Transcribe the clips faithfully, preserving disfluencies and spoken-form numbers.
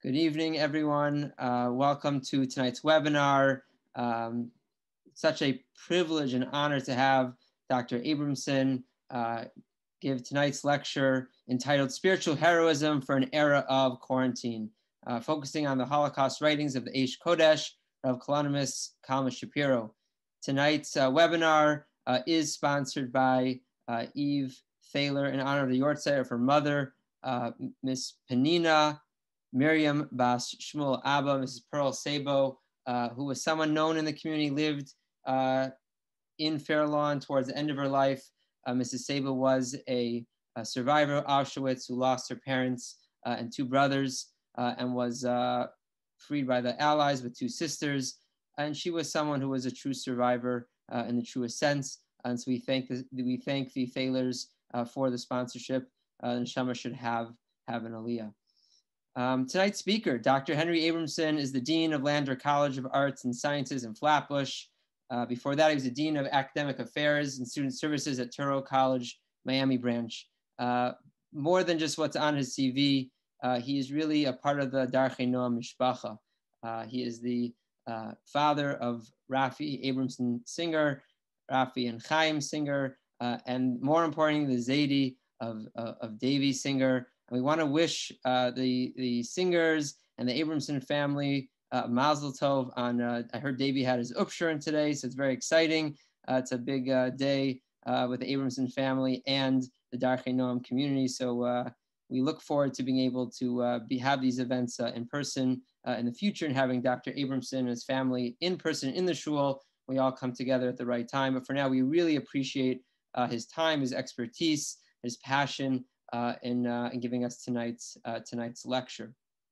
Good evening, everyone. Uh, welcome to tonight's webinar. Um, such a privilege and honor to have Doctor Abramson uh, give tonight's lecture entitled Spiritual Heroism for an Era of Quarantine, uh, focusing on the Holocaust writings of the Eish Kodesh, Rabbi Kalonymus, Shapira. Tonight's uh, webinar uh, is sponsored by uh, Eve Thaler in honor of the Yortzeit of her mother, uh, Miss Penina Miriam Bas Shmuel Abba, Missus Pearl Sabo, uh, who was someone known in the community, lived uh, in Fair Lawn towards the end of her life. Uh, Missus Sabo was a, a survivor of Auschwitz who lost her parents uh, and two brothers uh, and was uh, freed by the Allies with two sisters. And she was someone who was a true survivor uh, in the truest sense. And so we thank the, we thank the Thalers uh, for the sponsorship. Uh, and Shama should have, have an aliyah. Um, tonight's speaker, Doctor Henry Abramson, is the Dean of Lander College of Arts and Sciences in Flatbush. Uh, before that, he was the Dean of Academic Affairs and Student Services at Touro College, Miami branch. Uh, more than just what's on his C V, uh, he is really a part of the Darchei Noam Mishpacha. Uh, he is the uh, father of Rafi Abramson Singer, Rafi and Chaim Singer, uh, and more importantly, the Zaidi of, uh, of Davy Singer. And we want to wish uh, the, the Singers and the Abramson family uh, Mazel Tov on, uh, I heard Davey had his Upshurin today, so it's very exciting. Uh, it's a big uh, day uh, with the Abramson family and the Darchei Noam community. So uh, we look forward to being able to uh, be, have these events uh, in person uh, in the future and having Doctor Abramson and his family in person in the shul. We all come together at the right time. But for now, we really appreciate uh, his time, his expertise, his passion, Uh, in, uh, in giving us tonight's, uh, tonight's lecture.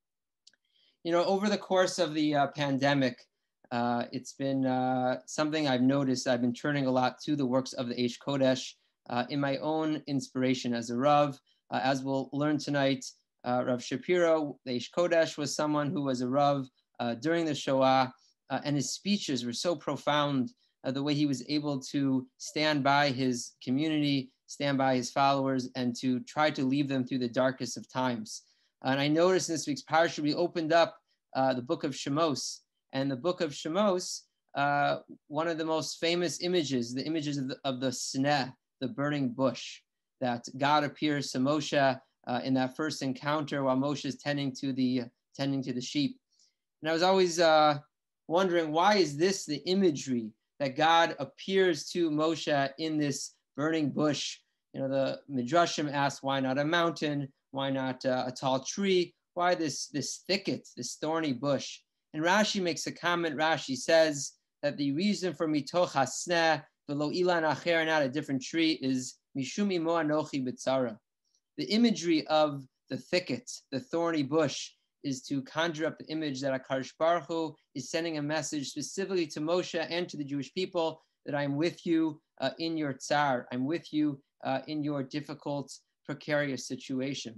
You know, over the course of the uh, pandemic, uh, it's been uh, something I've noticed. I've been turning a lot to the works of the Eish Kodesh uh, in my own inspiration as a Rav. Uh, as we'll learn tonight, uh, Rav Shapira, the Eish Kodesh, was someone who was a Rav uh, during the Shoah, uh, and his speeches were so profound, uh, the way he was able to stand by his community, stand by his followers, and to try to leave them through the darkest of times. And I noticed in this week's parsha, we opened up uh, the book of Shemos. And the book of Shemos, uh, one of the most famous images, the images of the, of the sneh, the burning bush, that God appears to Moshe uh, in that first encounter while Moshe is tending to the, tending to the sheep. And I was always uh, wondering, why is this the imagery that God appears to Moshe in this burning bush? You know, the Midrashim asked, why not a mountain? Why not uh, a tall tree? Why this, this thicket, this thorny bush? And Rashi makes a comment. Rashi says that the reason for mitoch hasneh v'lo ilan acher, not a different tree, is mishum imo anochi b'tzara. The imagery of the thicket, the thorny bush, is to conjure up the image that HaKadosh Baruch Hu is sending a message specifically to Moshe and to the Jewish people that I'm with you uh, in your tsar. I'm with you uh, in your difficult, precarious situation.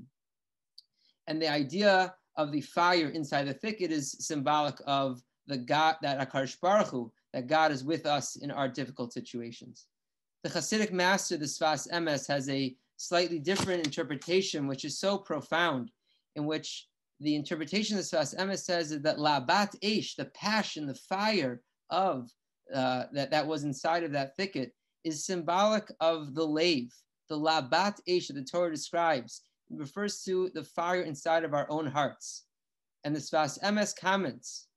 And the idea of the fire inside the thicket is symbolic of the God, that HaKadosh Baruch Hu, that God is with us in our difficult situations. The Hasidic master, the Sfas Emes, has a slightly different interpretation, which is so profound, in which the interpretation of the Sfas Emes says is that Labat Eish, the passion, the fire of uh, that, that was inside of that thicket, is symbolic of the lave, the Labat Eish that the Torah describes. It refers to the fire inside of our own hearts. And the Sfas Emes comments,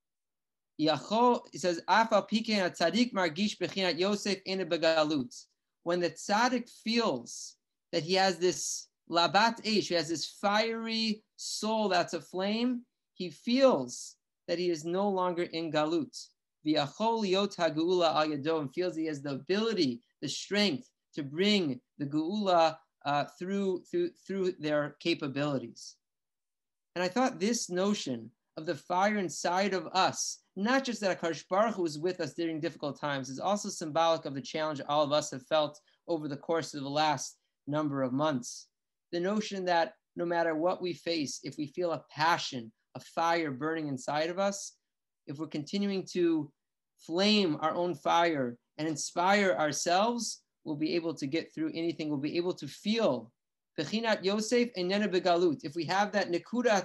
Yacho, it says, Afa Pikein HaTzadik Margish Bechinat Yosef Ene Begalut. When the tzaddik feels that he has this Labat Eish, he has this fiery soul that's aflame, he feels that he is no longer in Galut. V'yachol liot ha'geula al yado, and feels he has the ability, the strength to bring the geula uh, through, through, through their capabilities. And I thought this notion of the fire inside of us, not just that HaKadosh Baruch Hu is with us during difficult times, is also symbolic of the challenge all of us have felt over the course of the last number of months. The notion that no matter what we face, if we feel a passion, a fire burning inside of us, if we're continuing to flame our own fire and inspire ourselves, we'll be able to get through anything. We'll be able to feel Bechinat Yosef Einena Begalut. If we have that Nekudat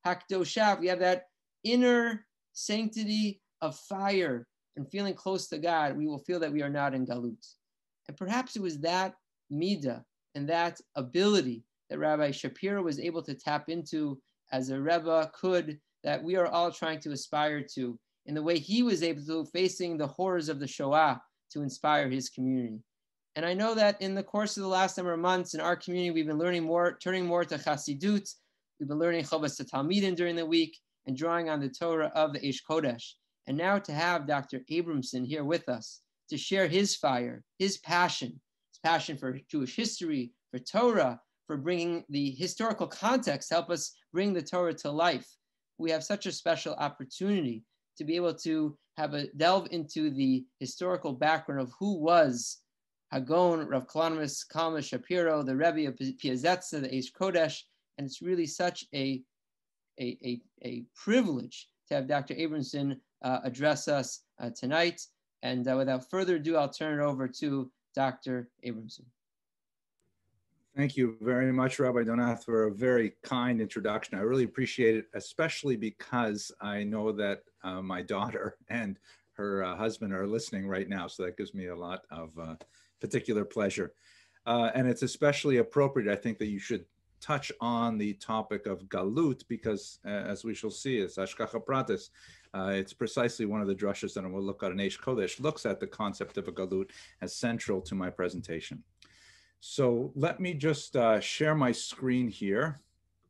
hakdoshav, we have that inner sanctity of fire and feeling close to God, we will feel that we are not in galut. And perhaps it was that midah and that ability that Rabbi Shapira was able to tap into as a Rebbe could, that we are all trying to aspire to, in the way he was able to, facing the horrors of the Shoah, to inspire his community. And I know that in the course of the last number of months in our community, we've been learning more, turning more to Chassidut. We've been learning Chovas Talmidim during the week and drawing on the Torah of the Eish Kodesh. And now to have Doctor Abramson here with us to share his fire, his passion, his passion for Jewish history, for Torah, for bringing the historical context, help us bring the Torah to life. We have such a special opportunity to be able to have a delve into the historical background of who was Hagon, Rabbi Kalonymus, Kalma Shapiro, the Rebbe of Piazetza, the Eish Kodesh, and it's really such a, a, a, a privilege to have Doctor Abramson uh, address us uh, tonight. And uh, without further ado, I'll turn it over to Doctor Abramson. Thank you very much, Rabbi Donath, for a very kind introduction. I really appreciate it, especially because I know that uh, my daughter and her uh, husband are listening right now. So that gives me a lot of uh, particular pleasure. Uh, and it's especially appropriate, I think, that you should touch on the topic of Galut, because uh, as we shall see, it's Hashgacha Pratis. Uh, it's precisely one of the drushes that we'll look at in Eish Kodesh, looks at the concept of a Galut as central to my presentation. So let me just uh, share my screen here,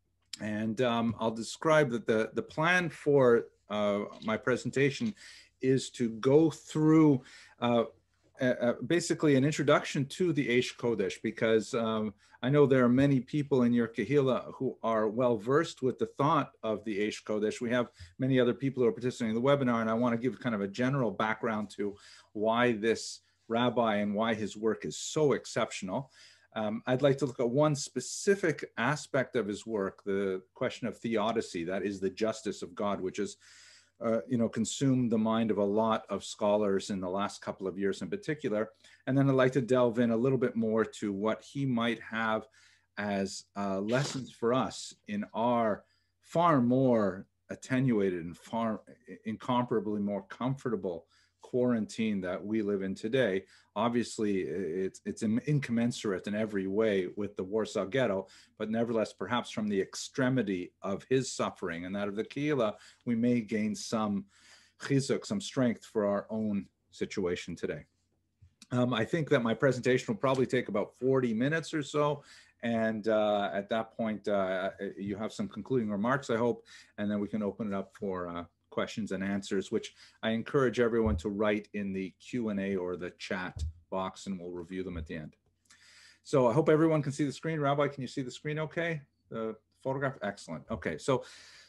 and um, I'll describe that the, the plan for uh, my presentation is to go through uh, uh, basically an introduction to the Eish Kodesh, because um, I know there are many people in your Kehillah who are well versed with the thought of the Eish Kodesh. We have many other people who are participating in the webinar, and I want to give kind of a general background to why this rabbi and why his work is so exceptional. Um, I'd like to look at one specific aspect of his work, the question of theodicy, that is the justice of God, which has uh, you know, consumed the mind of a lot of scholars in the last couple of years in particular. And then I'd like to delve in a little bit more to what he might have as uh, lessons for us in our far more attenuated and far incomparably more comfortable quarantine that we live in today. Obviously, it's, it's incommensurate in every way with the Warsaw Ghetto, but nevertheless, perhaps from the extremity of his suffering and that of the Kehillah, we may gain some chizuk, some strength for our own situation today. Um, I think that my presentation will probably take about forty minutes or so. And uh, at that point, uh, you have some concluding remarks, I hope, and then we can open it up for uh, questions and answers, which I encourage everyone to write in the Q and A or the chat box, and we'll review them at the end. So I hope everyone can see the screen. Rabbi, can you see the screen okay? The photograph? Excellent. Okay, so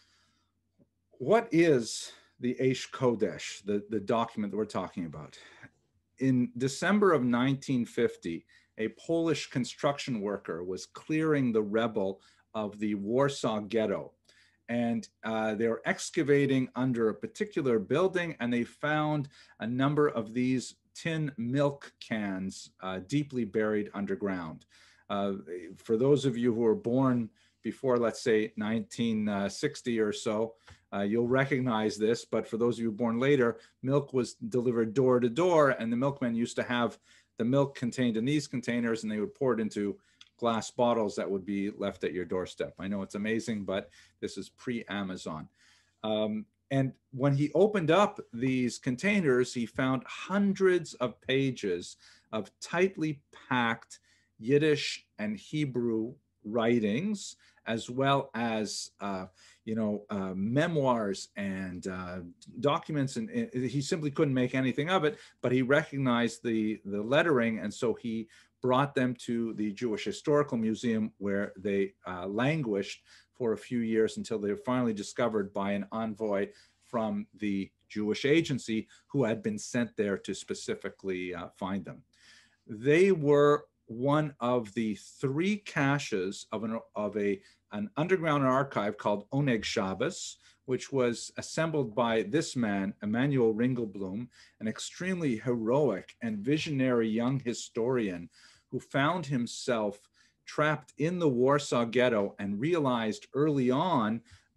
what is the Eish Kodesh, the, the document that we're talking about? In December of nineteen fifty, a Polish construction worker was clearing the rubble of the Warsaw Ghetto. And uh, they were excavating under a particular building, and they found a number of these tin milk cans uh, deeply buried underground. Uh, for those of you who were born before, let's say, nineteen sixty or so, uh, you'll recognize this. But for those of you born later, milk was delivered door to door, and the milkmen used to have the milk contained in these containers, and they would pour it into glass bottles that would be left at your doorstep. I know it's amazing, but this is pre-Amazon. Um, and when he opened up these containers, he found hundreds of pages of tightly packed Yiddish and Hebrew writings, as well as, uh, you know, uh, memoirs and uh, documents. And, and he simply couldn't make anything of it, but he recognized the, the lettering. And so he brought them to the Jewish Historical Museum, where they uh, languished for a few years until they were finally discovered by an envoy from the Jewish agency who had been sent there to specifically uh, find them. They were one of the three caches of an, of a, an underground archive called Oneg Shabbos, which was assembled by this man, Emanuel Ringelblum, an extremely heroic and visionary young historian who found himself trapped in the Warsaw Ghetto and realized early on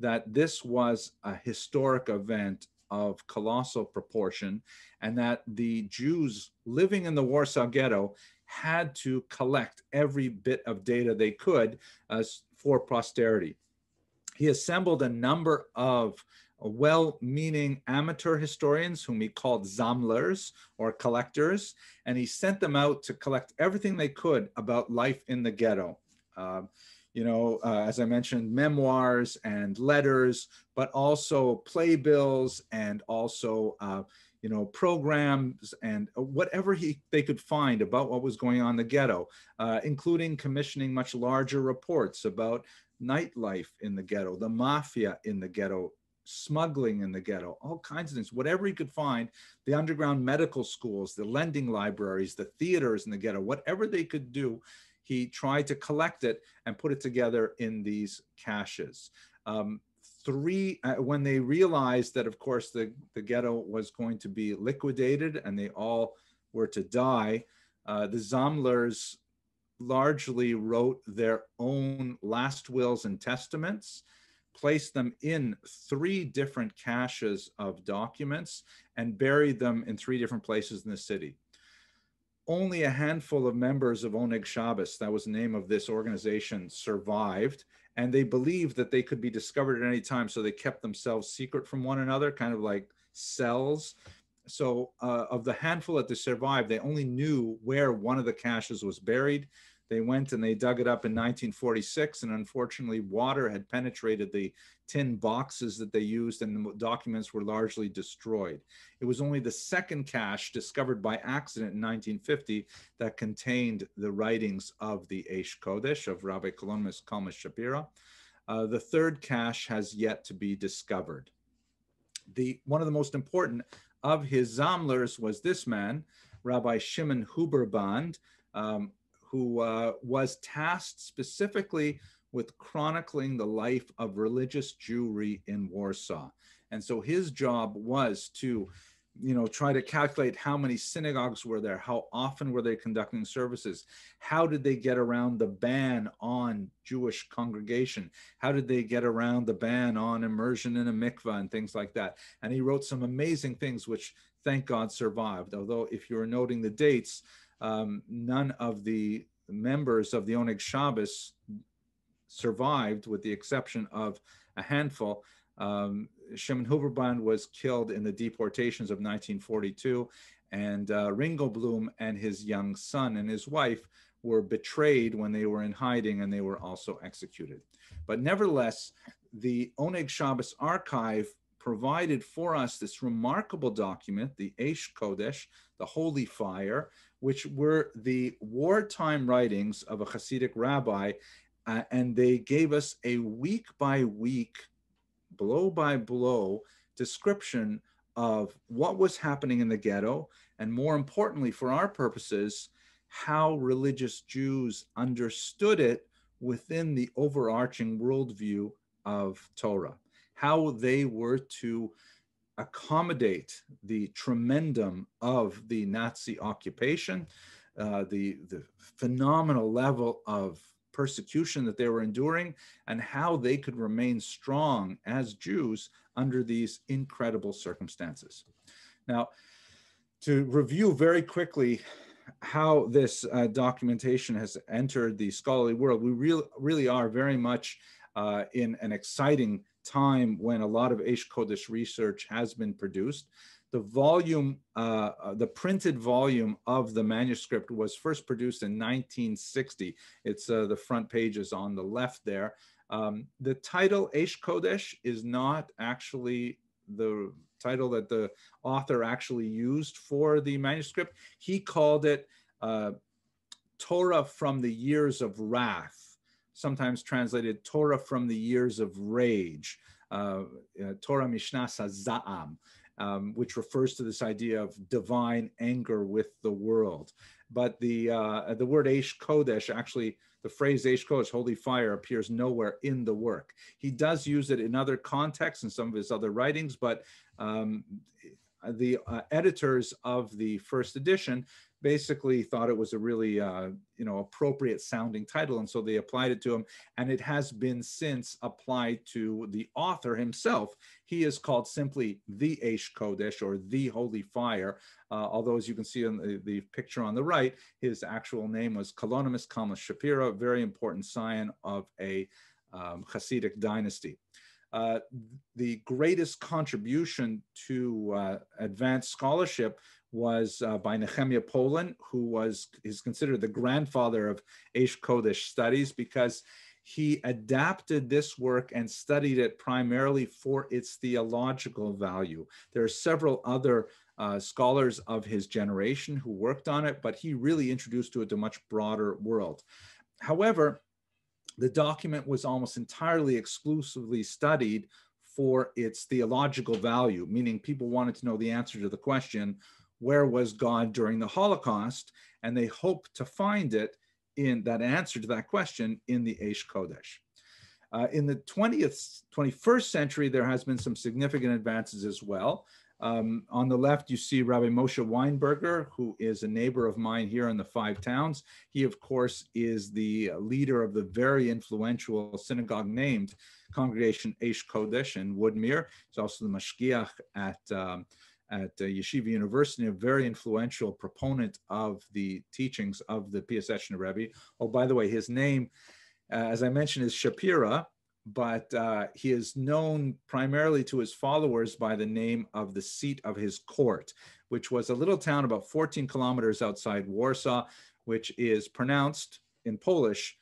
that this was a historic event of colossal proportion, and that the Jews living in the Warsaw Ghetto had to collect every bit of data they could uh, for posterity. He assembled a number of well-meaning amateur historians whom he called Sammlers, or collectors, and he sent them out to collect everything they could about life in the ghetto. Uh, you know, uh, as I mentioned, memoirs and letters, but also playbills and also, uh, you know, programs and whatever he they could find about what was going on in the ghetto, uh, including commissioning much larger reports about nightlife in the ghetto, the mafia in the ghetto, smuggling in the ghetto, all kinds of things, whatever he could find, the underground medical schools, the lending libraries, the theaters in the ghetto, whatever they could do, he tried to collect it and put it together in these caches. Um, three, uh, when they realized that, of course, the, the ghetto was going to be liquidated and they all were to die, uh, the Sammlers largely wrote their own last wills and testaments, placed them in three different caches of documents, and buried them in three different places in the city. Only a handful of members of Oneg Shabbos, that was the name of this organization, survived, and they believed that they could be discovered at any time, so they kept themselves secret from one another, kind of like cells. So uh, of the handful that they survived, they only knew where one of the caches was buried. They went and they dug it up in nineteen forty-six, and unfortunately water had penetrated the tin boxes that they used, and the documents were largely destroyed. It was only the second cache, discovered by accident in nineteen fifty, that contained the writings of the Eish Kodesh of Rabbi Kalonymus, Shapira. Uh, the third cache has yet to be discovered. The, one of the most important of his Sammlers was this man, Rabbi Shimon Huberband, um, who uh, was tasked specifically with chronicling the life of religious Jewry in Warsaw. And so his job was to, you know, try to calculate how many synagogues were there, how often were they conducting services, how did they get around the ban on Jewish congregation, how did they get around the ban on immersion in a mikvah and things like that. And he wrote some amazing things which, thank God, survived. Although if you were noting the dates, Um, none of the members of the Oneg Shabbos survived, with the exception of a handful. Um, Shimon Huberband was killed in the deportations of nineteen forty-two, and uh, Ringo Bloom and his young son and his wife were betrayed when they were in hiding, and they were also executed. But nevertheless, the Oneg Shabbos archive provided for us this remarkable document, the Eish Kodesh, the Holy Fire, which were the wartime writings of a Hasidic rabbi, uh, and they gave us a week by week, blow by blow description of what was happening in the ghetto, and more importantly for our purposes, how religious Jews understood it within the overarching worldview of Torah, how they were to accommodate the tremendum of the Nazi occupation, uh, the, the phenomenal level of persecution that they were enduring, and how they could remain strong as Jews under these incredible circumstances. Now, to review very quickly how this uh, documentation has entered the scholarly world, we really, really are very much uh, in an exciting time when a lot of Eish Kodesh research has been produced. The volume, uh, the printed volume of the manuscript was first produced in nineteen sixty. It's uh, the front pages on the left there. Um, the title Eish Kodesh is not actually the title that the author actually used for the manuscript. He called it uh, Torah from the Years of Wrath, sometimes translated Torah from the Years of Rage, uh, uh, Torah Mishnas HaZa'am, um, which refers to this idea of divine anger with the world. But the, uh, the word Eish Kodesh, actually, the phrase Eish Kodesh, holy fire, appears nowhere in the work. He does use it in other contexts in some of his other writings, but um, the uh, editors of the first edition basically thought it was a really, uh, you know, appropriate sounding title. And so they applied it to him. And it has been since applied to the author himself. He is called simply the Eish Kodesh, or the Holy Fire. Uh, although, as you can see in the, the picture on the right, his actual name was Kalonymus Shapira, a very important scion of a um, Hasidic dynasty. Uh, the greatest contribution to uh, advanced scholarship was uh, by Nehemiah Poland, who was is considered the grandfather of Eish Kodesh studies, because he adapted this work and studied it primarily for its theological value. There are several other uh, scholars of his generation who worked on it, but he really introduced to it a much broader world. However, the document was almost entirely exclusively studied for its theological value, meaning people wanted to know the answer to the question, where was God during the Holocaust? And they hoped to find it in that answer to that question in the Eish Kodesh. Uh, in the twentieth, twenty-first century, there has been some significant advances as well. Um, on the left, you see Rabbi Moshe Weinberger, who is a neighbor of mine here in the Five Towns. He, of course, is the leader of the very influential synagogue named Congregation Eish Kodesh in Woodmere. He's also the mashgiach at, um, at uh, Yeshiva University, a very influential proponent of the teachings of the Piaseczner Rebbe. Oh, by the way, his name, uh, as I mentioned, is Shapira, but uh, he is known primarily to his followers by the name of the seat of his court, which was a little town about fourteen kilometers outside Warsaw, which is pronounced in Polish,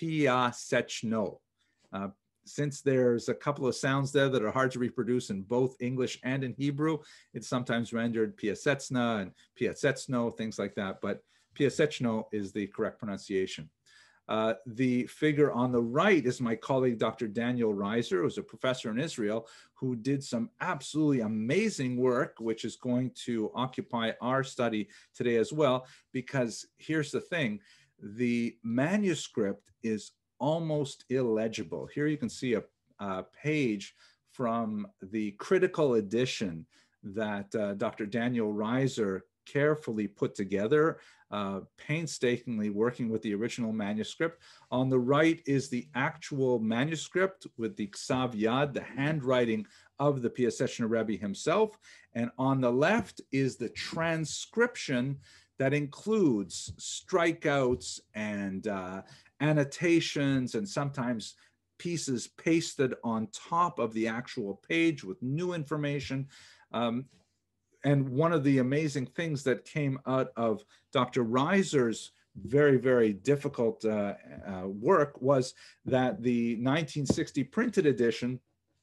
Piaseczno. Uh, since there's a couple of sounds there that are hard to reproduce in both English and in Hebrew, it's sometimes rendered Piaseczna and Piaseczno, things like that, but Piaseczno is the correct pronunciation. Uh, the figure on the right is my colleague, Doctor Daniel Reiser, who's a professor in Israel, who did some absolutely amazing work, which is going to occupy our study today as well, because here's the thing, the manuscript is almost illegible. Here you can see a, a page from the critical edition that uh, Doctor Daniel Reiser carefully put together, uh, painstakingly working with the original manuscript. On the right is the actual manuscript with the Ksav Yad, the handwriting of the Piaseczner Rebbe himself. And on the left is the transcription that includes strikeouts and uh, annotations and sometimes pieces pasted on top of the actual page with new information. Um, And one of the amazing things that came out of Doctor Reiser's very, very difficult uh, uh, work was that the nineteen sixty printed edition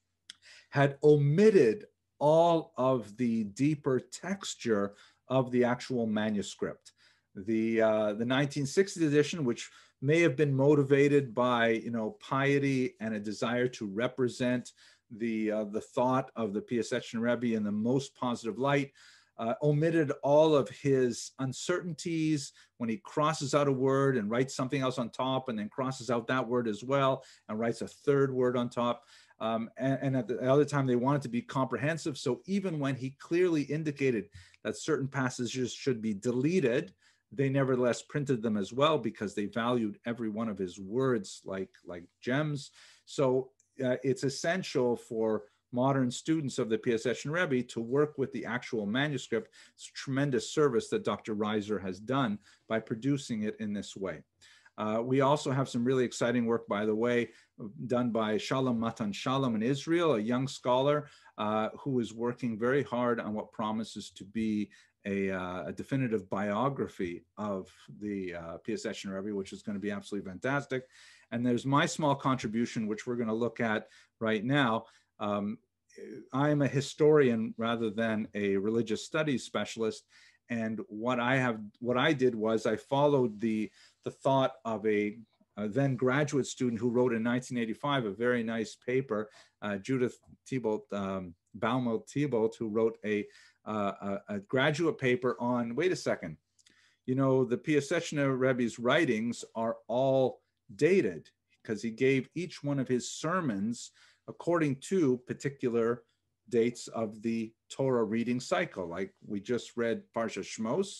had omitted all of the deeper texture of the actual manuscript. The, uh, the nineteen sixty edition, which may have been motivated by, you know, piety and a desire to represent the, uh, the thought of the Piaseczner Rebbe in the most positive light, uh, omitted all of his uncertainties when he crosses out a word and writes something else on top and then crosses out that word as well and writes a third word on top. Um, and, and at the other time, they wanted to be comprehensive. So even when he clearly indicated that certain passages should be deleted, they nevertheless printed them as well because they valued every one of his words like, like gems. So Uh, it's essential for modern students of the Piaseczner Rebbe to work with the actual manuscript. It's a tremendous service that Doctor Reiser has done by producing it in this way. Uh, we also have some really exciting work, by the way, done by Shalom Matan Shalom in Israel, a young scholar uh, who is working very hard on what promises to be a, uh, a definitive biography of the uh, Piaseczner Rebbe, which is going to be absolutely fantastic. And there's my small contribution, which we're going to look at right now. Um, I'm a historian rather than a religious studies specialist. And what I have, what I did was I followed the, the thought of a, a then graduate student who wrote in nineteen eighty-five a very nice paper, uh, Judith Thibault, um, Baumel-Thibault, who wrote a, uh, a, a graduate paper on, wait a second, you know, the Piaseczner Rebbe's writings are all dated because he gave each one of his sermons according to particular dates of the Torah reading cycle. Like we just read Parsha Shmos.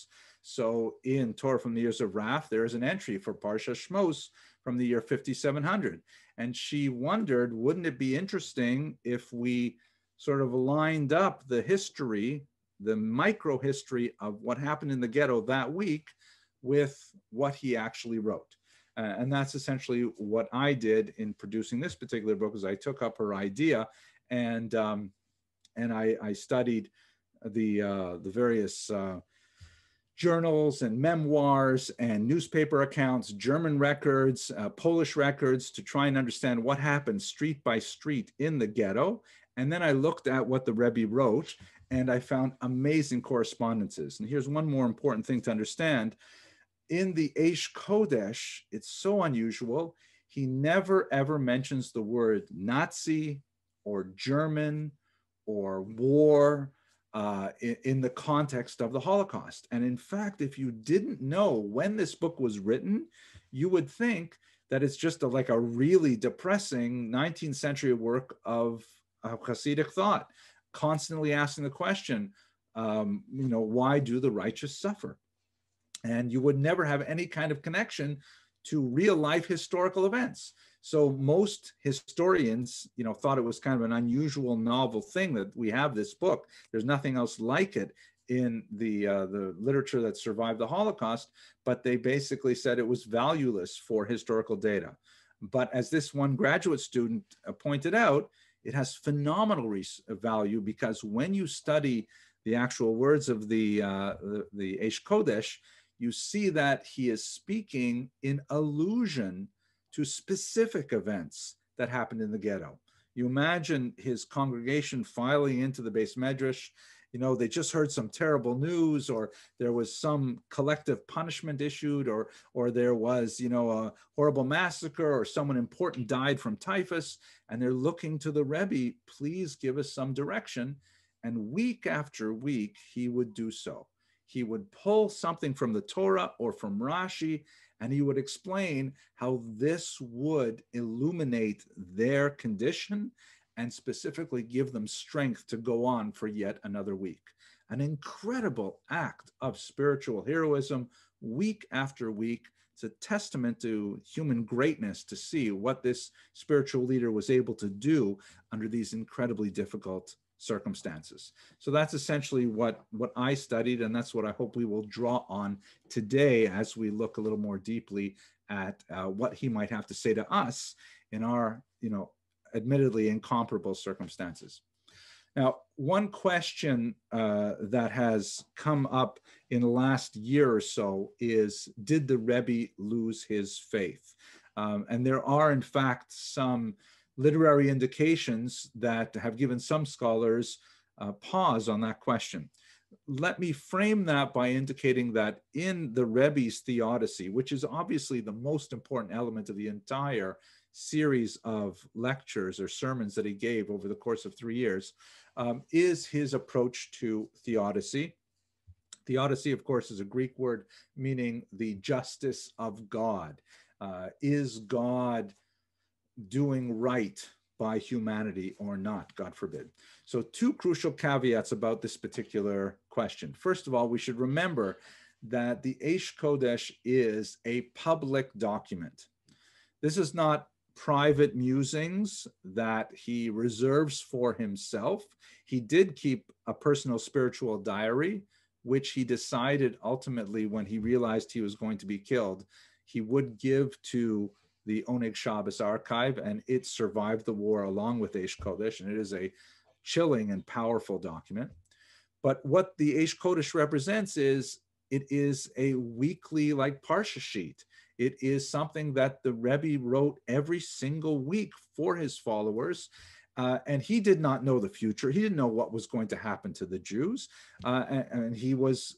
So in Torah from the Years of Wrath, there is an entry for Parsha Shmos from the year fifty-seven hundred. And she wondered, wouldn't it be interesting if we sort of lined up the history, the micro history of what happened in the ghetto that week with what he actually wrote. Uh, and that's essentially what I did in producing this particular book, is I took up her idea and um, and I, I studied the, uh, the various uh, journals and memoirs and newspaper accounts, German records, uh, Polish records, to try and understand what happened street by street in the ghetto. And then I looked at what the Rebbe wrote, and I found amazing correspondences. And here's one more important thing to understand. In the Eish Kodesh, it's so unusual. He never, ever mentions the word Nazi or German or war uh, in, in the context of the Holocaust. And in fact, if you didn't know when this book was written, you would think that it's just a, like a really depressing nineteenth century work of, of Hasidic thought, constantly asking the question, um, you know, why do the righteous suffer? And you would never have any kind of connection to real life historical events. So most historians, you know, thought it was kind of an unusual, novel thing that we have this book. There's nothing else like it in the, uh, the literature that survived the Holocaust, but they basically said it was valueless for historical data. But as this one graduate student pointed out, it has phenomenal value, because when you study the actual words of the, uh, the, the Eish Kodesh, you see that he is speaking in allusion to specific events that happened in the ghetto. You imagine his congregation filing into the Beis Medrash. You know, they just heard some terrible news, or there was some collective punishment issued, or, or there was, you know, a horrible massacre, or someone important died from typhus, and they're looking to the Rebbe, please give us some direction. And week after week, he would do so. He would pull something from the Torah or from Rashi, and he would explain how this would illuminate their condition and specifically give them strength to go on for yet another week. An incredible act of spiritual heroism, week after week. It's a testament to human greatness to see what this spiritual leader was able to do under these incredibly difficult circumstances. So that's essentially what, what I studied, and that's what I hope we will draw on today as we look a little more deeply at uh, what he might have to say to us in our, you know, admittedly incomparable circumstances. Now, one question uh, that has come up in the last year or so is, did the Rebbe lose his faith? Um, and there are, in fact, some literary indications that have given some scholars uh, pause on that question. Let me frame that by indicating that in the Rebbe's theodicy, which is obviously the most important element of the entire series of lectures or sermons that he gave over the course of three years, um, is his approach to theodicy. Theodicy, of course, is a Greek word meaning the justice of God. Uh, is God doing right by humanity or not, God forbid? So two crucial caveats about this particular question. First of all, we should remember that the Eish Kodesh is a public document. This is not private musings that he reserves for himself. He did keep a personal spiritual diary, which he decided ultimately when he realized he was going to be killed, he would give to the Oneg Shabbos archive, and it survived the war along with Eish Kodesh, and it is a chilling and powerful document. But what the Eish Kodesh represents is, it is a weekly, like, Parsha sheet. It is something that the Rebbe wrote every single week for his followers, uh, and he did not know the future. He didn't know what was going to happen to the Jews, uh, and, and he was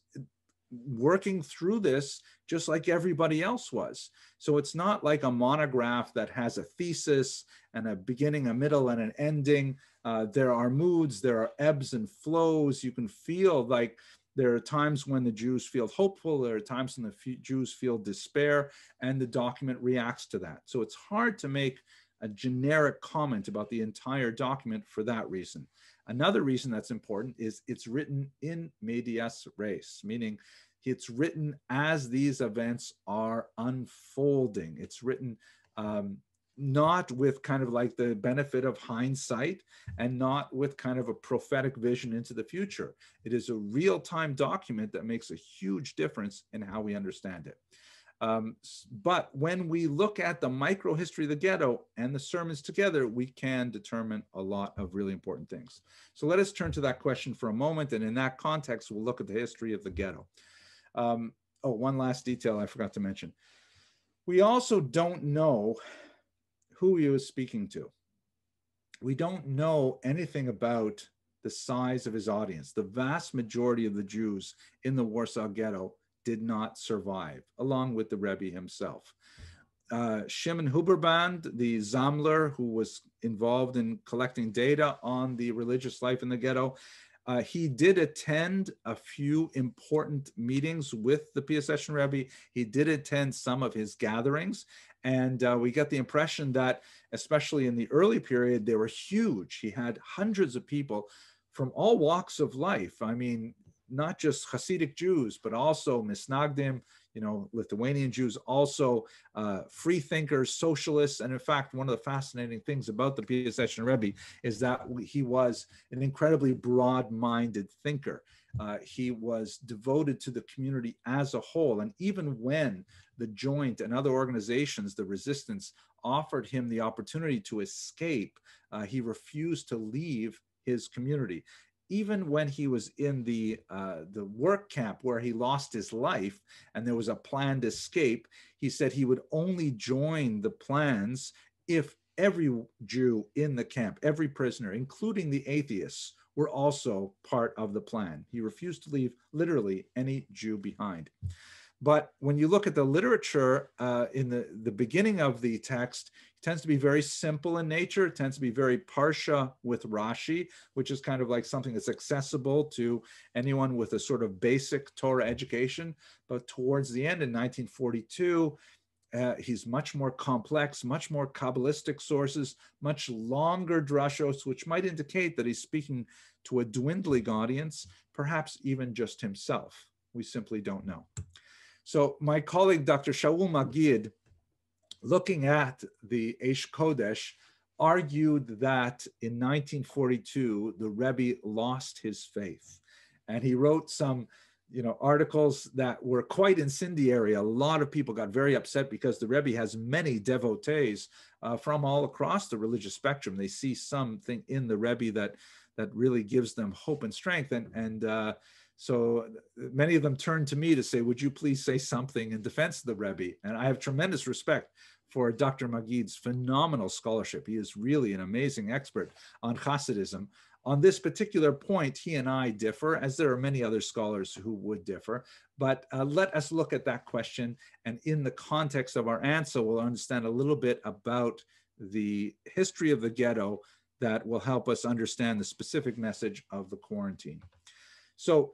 working through this just like everybody else was. So it's not like a monograph that has a thesis and a beginning, a middle, and an ending. Uh, there are moods, there are ebbs and flows. You can feel like there are times when the Jews feel hopeful, there are times when the Jews feel despair, and the document reacts to that. So it's hard to make a generic comment about the entire document for that reason. Another reason that's important is it's written in medias res, meaning It's written as these events are unfolding. It's written um, not with kind of like the benefit of hindsight and not with kind of a prophetic vision into the future. It is a real-time document that makes a huge difference in how we understand it. Um, but when we look at the micro history of the ghetto and the sermons together, we can determine a lot of really important things. So let us turn to that question for a moment. And in that context, we'll look at the history of the ghetto. Um, oh, one last detail I forgot to mention. We also don't know who he was speaking to. We don't know anything about the size of his audience. The vast majority of the Jews in the Warsaw Ghetto did not survive, along with the Rebbe himself. Uh, Shimon Huberband, the Zamler who was involved in collecting data on the religious life in the ghetto, uh, he did attend a few important meetings with the Piaseczny Rebbe. He did attend some of his gatherings. And uh, we get the impression that, especially in the early period, they were huge. He had hundreds of people from all walks of life. I mean, not just Hasidic Jews, but also Misnagdim, you know, Lithuanian Jews, also uh, free thinkers, socialists. And in fact, one of the fascinating things about the Piaseczny Rebbe is that he was an incredibly broad-minded thinker. Uh, he was devoted to the community as a whole. And even when the Joint and other organizations, the resistance, offered him the opportunity to escape, uh, he refused to leave his community. Even when he was in the, uh, the work camp where he lost his life and there was a planned escape, he said he would only join the plans if every Jew in the camp, every prisoner, including the atheists, were also part of the plan. He refused to leave literally any Jew behind. But when you look at the literature uh, in the, the beginning of the text, it tends to be very simple in nature. It tends to be very parsha with Rashi, which is kind of like something that's accessible to anyone with a sort of basic Torah education. But towards the end in nineteen forty-two, uh, he's much more complex, much more Kabbalistic sources, much longer drashos, which might indicate that he's speaking to a dwindling audience, perhaps even just himself. We simply don't know. So my colleague, Doctor Shaul Magid, looking at the Eish Kodesh, argued that in nineteen forty-two, the Rebbe lost his faith. And he wrote some you know, articles that were quite incendiary. A lot of people got very upset because the Rebbe has many devotees uh, from all across the religious spectrum. They see something in the Rebbe that, that really gives them hope and strength. And, and uh, So many of them turned to me to say, would you please say something in defense of the Rebbe? And I have tremendous respect for Doctor Magid's phenomenal scholarship. He is really an amazing expert on Hasidism. On this particular point, he and I differ, as there are many other scholars who would differ. But uh, let us look at that question. And in the context of our answer, we'll understand a little bit about the history of the ghetto that will help us understand the specific message of the quarantine. So,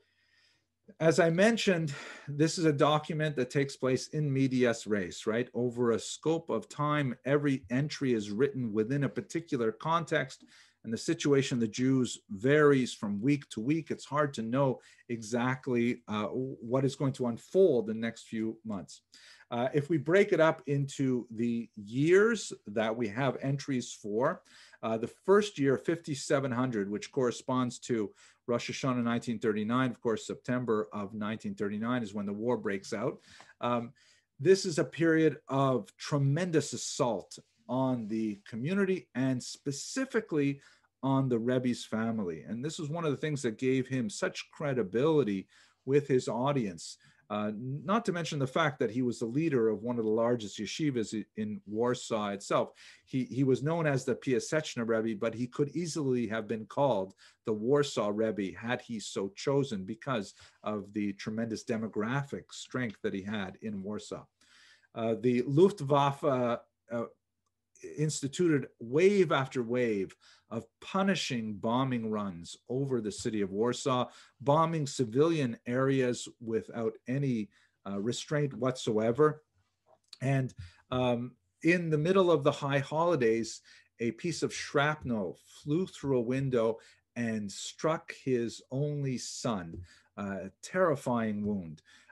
as I mentioned, this is a document that takes place in medias res, right? Over a scope of time, every entry is written within a particular context, and the situation of the Jews varies from week to week. It's hard to know exactly uh, what is going to unfold the next few months. Uh, if we break it up into the years that we have entries for, uh, the first year, fifty-seven hundred, which corresponds to Rosh Hashanah nineteen thirty-nine, of course, September of nineteen thirty-nine is when the war breaks out. Um, this is a period of tremendous assault on the community and specifically on the Rebbe's family. And this was one of the things that gave him such credibility with his audience. Uh, not to mention the fact that he was the leader of one of the largest yeshivas in Warsaw itself. He, he was known as the Piaseczny Rebbe, but he could easily have been called the Warsaw Rebbe had he so chosen because of the tremendous demographic strength that he had in Warsaw. Uh, the Luftwaffe uh, uh, instituted wave after wave of punishing bombing runs over the city of Warsaw, bombing civilian areas without any uh, restraint whatsoever. And um, in the middle of the high holidays, a piece of shrapnel flew through a window and struck his only son, a terrifying wound.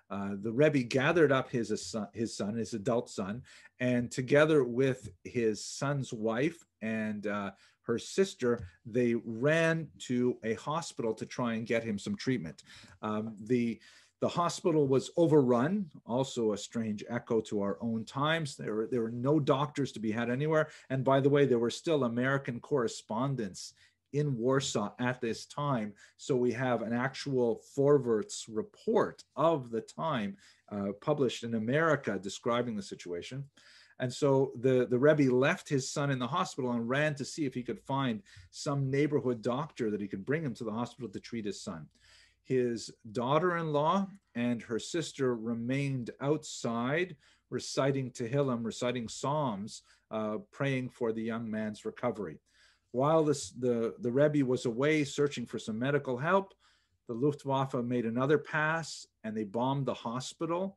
Uh, the Rebbe gathered up his, his son, his adult son, and together with his son's wife and uh, her sister, they ran to a hospital to try and get him some treatment. Um, the, the hospital was overrun, also a strange echo to our own times. There were, there were no doctors to be had anywhere. And by the way, there were still American correspondents in Warsaw at this time. So we have an actual Forward's report of the time uh, published in America describing the situation. And so the, the Rebbe left his son in the hospital and ran to see if he could find some neighborhood doctor that he could bring him to the hospital to treat his son. His daughter-in-law and her sister remained outside reciting Tehillim, reciting Psalms, uh, praying for the young man's recovery. While this, the, the Rebbe was away searching for some medical help, the Luftwaffe made another pass and they bombed the hospital.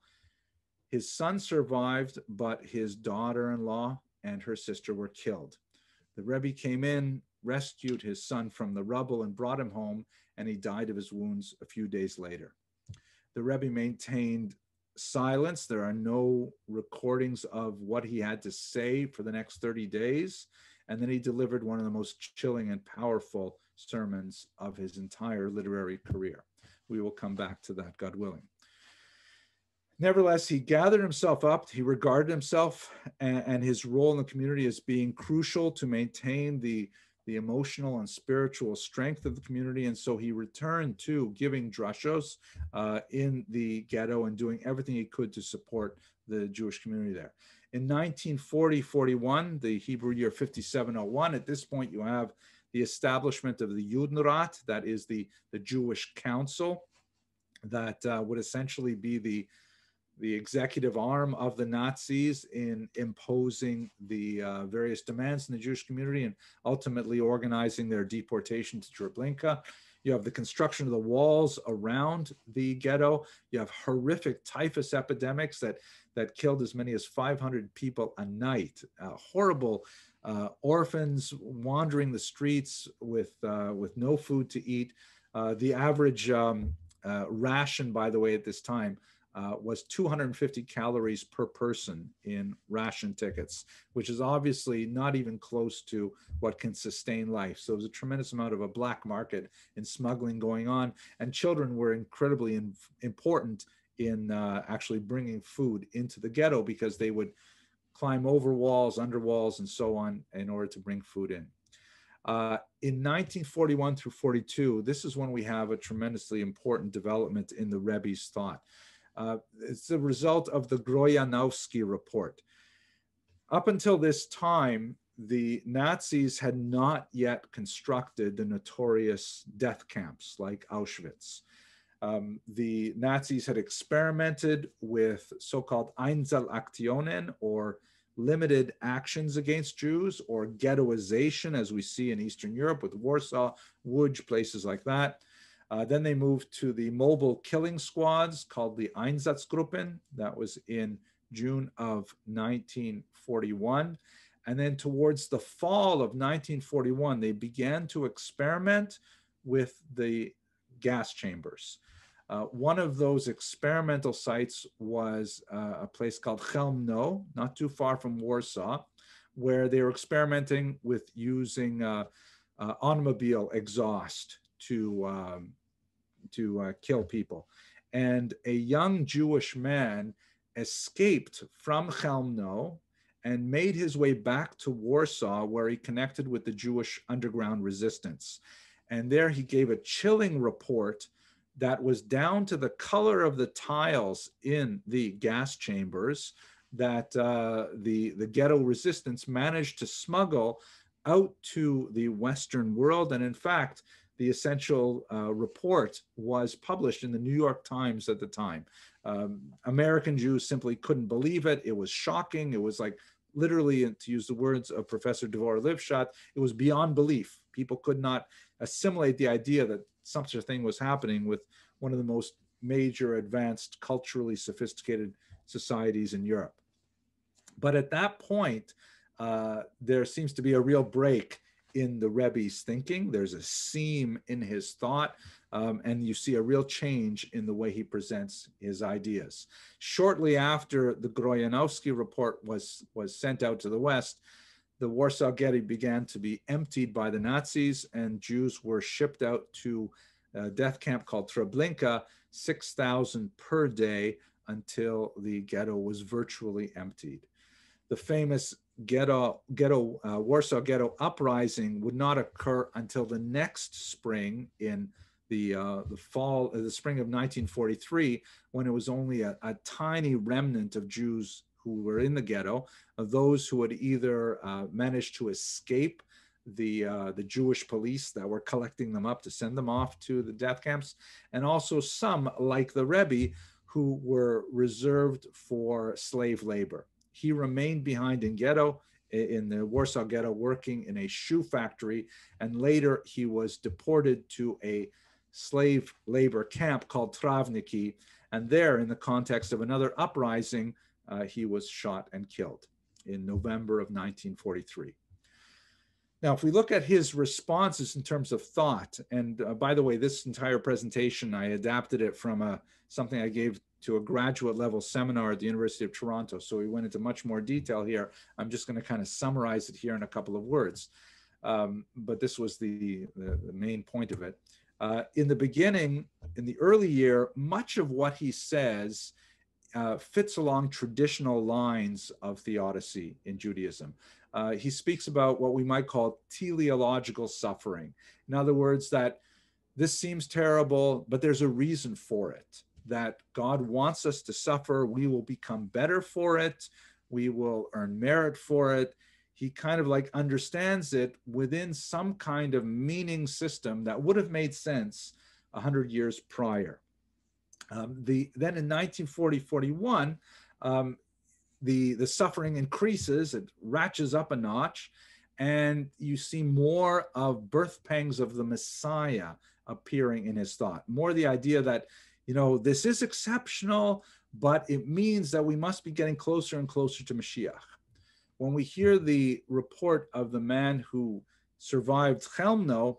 His son survived, but his daughter-in-law and her sister were killed. The Rebbe came in, rescued his son from the rubble and brought him home, and he died of his wounds a few days later. The Rebbe maintained silence. There are no recordings of what he had to say for the next thirty days. And then he delivered one of the most chilling and powerful sermons of his entire literary career. We will come back to that, God willing. Nevertheless, he gathered himself up. He regarded himself and, and his role in the community as being crucial to maintain the, the emotional and spiritual strength of the community. And so he returned to giving drashos uh, in the ghetto and doing everything he could to support the Jewish community there. In nineteen forty forty-one, the Hebrew year fifty-seven oh one, at this point you have the establishment of the Judenrat, that is the, the Jewish council, that uh, would essentially be the, the executive arm of the Nazis in imposing the uh, various demands in the Jewish community and ultimately organizing their deportation to Treblinka. You have the construction of the walls around the ghetto. You have horrific typhus epidemics that, that killed as many as five hundred people a night. Uh, horrible uh, orphans wandering the streets with, uh, with no food to eat. Uh, the average um, uh, ration, by the way, at this time, Uh, was two hundred fifty calories per person in ration tickets, which is obviously not even close to what can sustain life. So there's a tremendous amount of a black market in smuggling going on, and children were incredibly in, important in uh, actually bringing food into the ghetto because they would climb over walls, under walls, and so on in order to bring food in. Uh, in nineteen forty-one through forty-two, this is when we have a tremendously important development in the Rebbe's thought. Uh, it's a result of the Grojanowski report. Up until this time, the Nazis had not yet constructed the notorious death camps like Auschwitz. Um, the Nazis had experimented with so-called Einzelaktionen, or limited actions against Jews, or ghettoization, as we see in Eastern Europe with Warsaw, Łódź, places like that. Uh, then they moved to the mobile killing squads called the Einsatzgruppen. That was in June of nineteen forty-one. And then towards the fall of nineteen forty-one, they began to experiment with the gas chambers. Uh, one of those experimental sites was uh, a place called Chełmno, not too far from Warsaw, where they were experimenting with using uh, uh, automobile exhaust to um, to uh, kill people. And a young Jewish man escaped from Chełmno and made his way back to Warsaw, where he connected with the Jewish underground resistance. And there he gave a chilling report that was down to the color of the tiles in the gas chambers that uh, the, the ghetto resistance managed to smuggle out to the Western world. And in fact, the essential uh, report was published in the New York Times at the time. Um, American Jews simply couldn't believe it. It was shocking. It was like literally, to use the words of Professor Devorah Lipschutz, it was beyond belief. People could not assimilate the idea that such a thing was happening with one of the most major, advanced, culturally sophisticated societies in Europe. But at that point, uh, there seems to be a real break in the Rebbe's thinking. There's a seam in his thought, um, and you see a real change in the way he presents his ideas. Shortly after the Grojanowski report was, was sent out to the West, the Warsaw Ghetto began to be emptied by the Nazis, and Jews were shipped out to a death camp called Treblinka, six thousand per day, until the ghetto was virtually emptied. The famous ghetto, ghetto uh, Warsaw Ghetto uprising would not occur until the next spring, in the, uh, the fall, uh, the spring of nineteen forty-three, when it was only a, a tiny remnant of Jews who were in the ghetto, of those who had either uh, managed to escape the, uh, the Jewish police that were collecting them up to send them off to the death camps, and also some, like the Rebbe, who were reserved for slave labor. He remained behind in ghetto, in the Warsaw Ghetto, working in a shoe factory, and later he was deported to a slave labor camp called Travniki, and there, in the context of another uprising, uh, he was shot and killed in November of nineteen forty-three. Now, if we look at his responses in terms of thought, and uh, by the way, this entire presentation, I adapted it from a, something I gave to a graduate level seminar at the University of Toronto. So we went into much more detail here. I'm just going to kind of summarize it here in a couple of words. Um, but this was the, the, the main point of it. Uh, in the beginning, in the early year, much of what he says uh, fits along traditional lines of theodicy in Judaism. Uh, he speaks about what we might call teleological suffering. In other words, that this seems terrible, but there's a reason for it, that God wants us to suffer. We will become better for it. We will earn merit for it. He kind of like understands it within some kind of meaning system that would have made sense a hundred years prior. Um, the, then in nineteen forty, forty-one, um, the, the suffering increases, it ratchets up a notch, and you see more of birth pangs of the Messiah appearing in his thought. More the idea that, you know, this is exceptional, but it means that we must be getting closer and closer to Mashiach. When we hear the report of the man who survived Chelmno,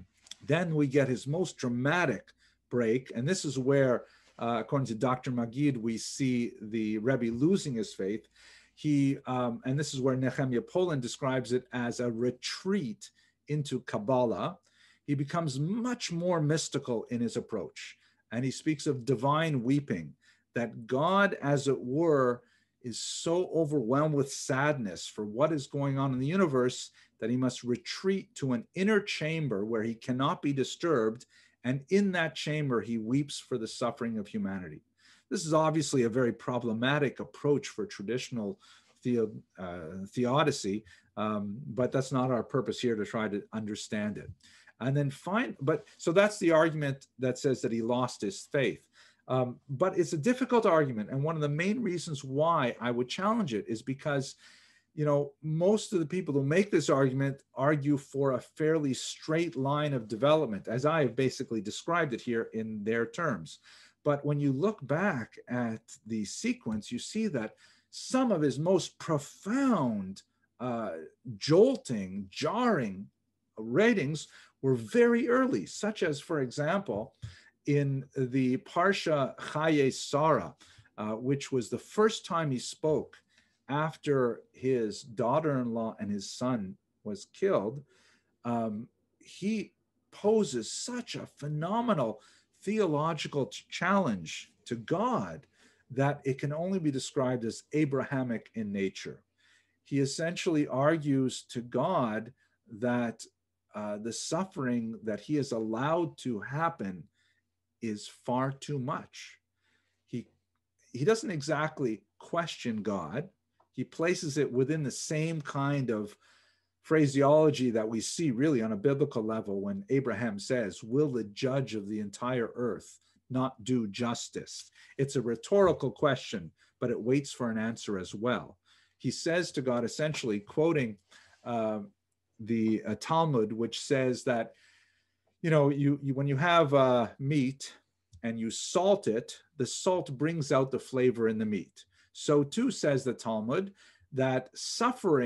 then we get his most dramatic break. And this is where, uh, according to Doctor Magid, we see the Rebbe losing his faith. He, um, and this is where Nehemiah Poland describes it as a retreat into Kabbalah. He becomes much more mystical in his approach. And he speaks of divine weeping, that God, as it were, is so overwhelmed with sadness for what is going on in the universe that he must retreat to an inner chamber where he cannot be disturbed. And in that chamber, he weeps for the suffering of humanity. This is obviously a very problematic approach for traditional theo, uh, theodicy, um, but that's not our purpose here to try to understand it. And then find, but so that's the argument that says that he lost his faith. Um, but it's a difficult argument. And one of the main reasons why I would challenge it is because, you know, most of the people who make this argument argue for a fairly straight line of development, as I have basically described it here in their terms. But when you look back at the sequence, you see that some of his most profound, uh, jolting, jarring ratings were very early, such as, for example, in the Parsha Chaye Sarah, uh, which was the first time he spoke after his daughter-in-law and his son was killed. Um, he poses such a phenomenal theological challenge to God that it can only be described as Abrahamic in nature. He essentially argues to God that uh, the suffering that he has allowed to happen is far too much. He, he doesn't exactly question God. He places it within the same kind of phraseology that we see really on a biblical level when Abraham says, will the judge of the entire earth not do justice? It's a rhetorical question, but it waits for an answer as well. He says to God, essentially quoting uh, the uh, Talmud, which says that, you know, you, you when you have uh, meat and you salt it, the salt brings out the flavor in the meat. So too says the Talmud that suffering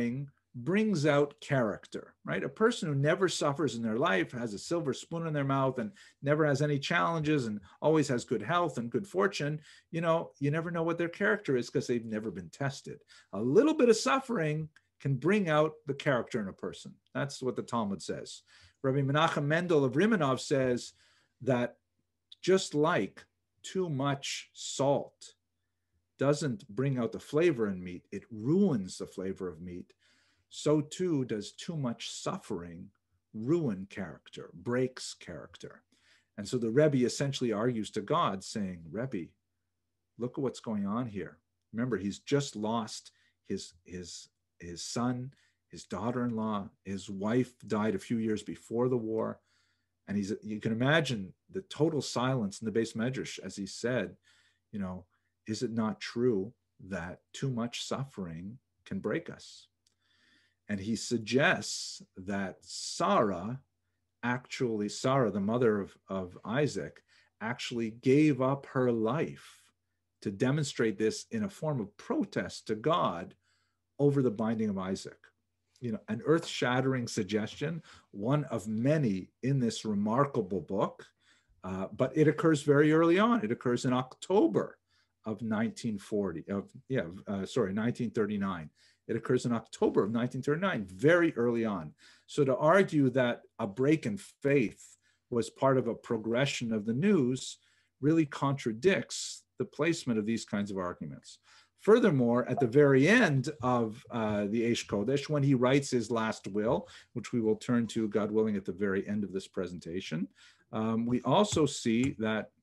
brings out character, right? A person who never suffers in their life, has a silver spoon in their mouth and never has any challenges and always has good health and good fortune, you know, you never know what their character is because they've never been tested. A little bit of suffering can bring out the character in a person. That's what the Talmud says. Rabbi Menachem Mendel of Rimanov says that just like too much salt doesn't bring out the flavor in meat, it ruins the flavor of meat. So too does too much suffering ruin character, breaks character. And so the Rebbe essentially argues to God saying, Rebbe, look at what's going on here. Remember, he's just lost his, his, his son, his daughter-in-law, his wife died a few years before the war. And he's, you can imagine the total silence in the Beis Medrash as he said, you know, is it not true that too much suffering can break us? And he suggests that Sarah, actually, Sarah, the mother of, of Isaac, actually gave up her life to demonstrate this in a form of protest to God over the binding of Isaac. You know, an earth-shattering suggestion, one of many in this remarkable book, uh, but it occurs very early on. It occurs in October of nineteen forty, of yeah, uh, sorry, nineteen thirty-nine. It occurs in October of nineteen thirty-nine, very early on. So to argue that a break in faith was part of a progression of the news really contradicts the placement of these kinds of arguments. Furthermore, at the very end of uh, the Eish Kodesh, when he writes his last will, which we will turn to, God willing, at the very end of this presentation, um, we also see that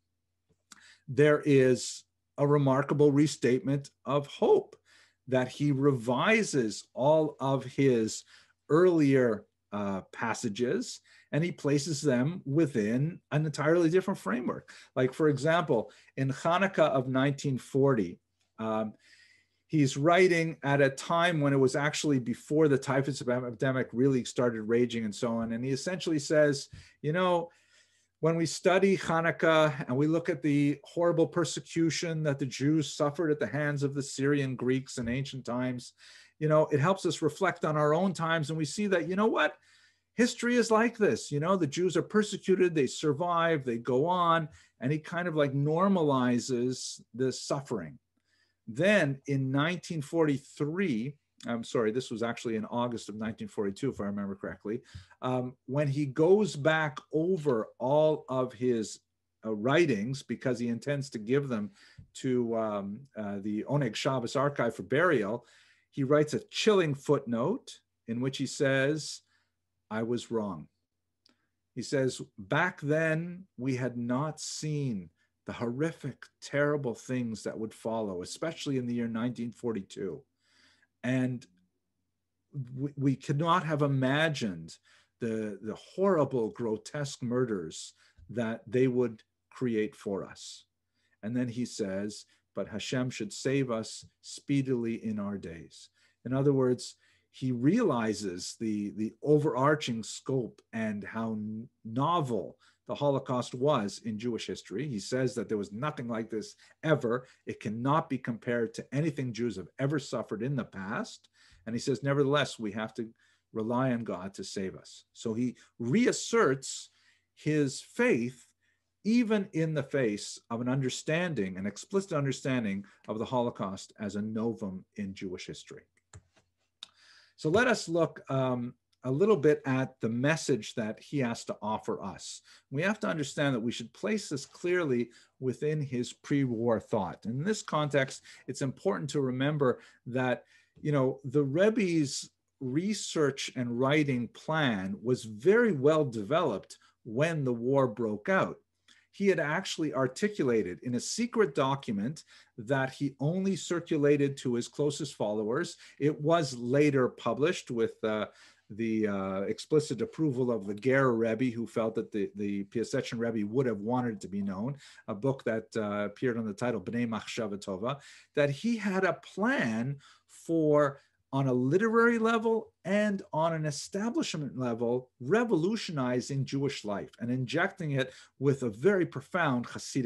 there is a remarkable restatement of hope, that he revises all of his earlier uh, passages and he places them within an entirely different framework. Like, for example, in Hanukkah of nineteen forty, um, he's writing at a time when it was actually before the typhus epidemic really started raging and so on. And he essentially says, you know, when we study Hanukkah and we look at the horrible persecution that the Jews suffered at the hands of the Syrian Greeks in ancient times, you know, it helps us reflect on our own times. And we see that, you know what, history is like this. You know, the Jews are persecuted, they survive, they go on, and he kind of like normalizes the suffering. Then in nineteen forty-three, I'm sorry, this was actually in August of nineteen forty-two, if I remember correctly, um, when he goes back over all of his uh, writings, because he intends to give them to um, uh, the Oneg Shabbos archive for burial, he writes a chilling footnote in which he says, I was wrong. He says, back then we had not seen the horrific, terrible things that would follow, especially in the year nineteen forty-two. And we, we could not have imagined the, the horrible, grotesque murders that they would create for us. And then he says, but Hashem should save us speedily in our days. In other words, he realizes the, the overarching scope and how novel the Holocaust was in Jewish history. He says that there was nothing like this ever. It cannot be compared to anything Jews have ever suffered in the past. And he says, nevertheless, we have to rely on God to save us. So he reasserts his faith even in the face of an understanding, an explicit understanding of the Holocaust as a novum in Jewish history. So let us look um, a little bit at the message that he has to offer us. We have to understand that we should place this clearly within his pre-war thought. In this context, it's important to remember that, you know, the Rebbe's research and writing plan was very well developed when the war broke out. He had actually articulated in a secret document that he only circulated to his closest followers. It was later published with uh, the uh, explicit approval of the Ger Rebbe, who felt that the, the Piasechan Rebbe would have wanted it to be known, a book that uh, appeared on the title B'nai Machshava Tova, that he had a plan for, on a literary level and on an establishment level, revolutionizing Jewish life and injecting it with a very profound Hasidic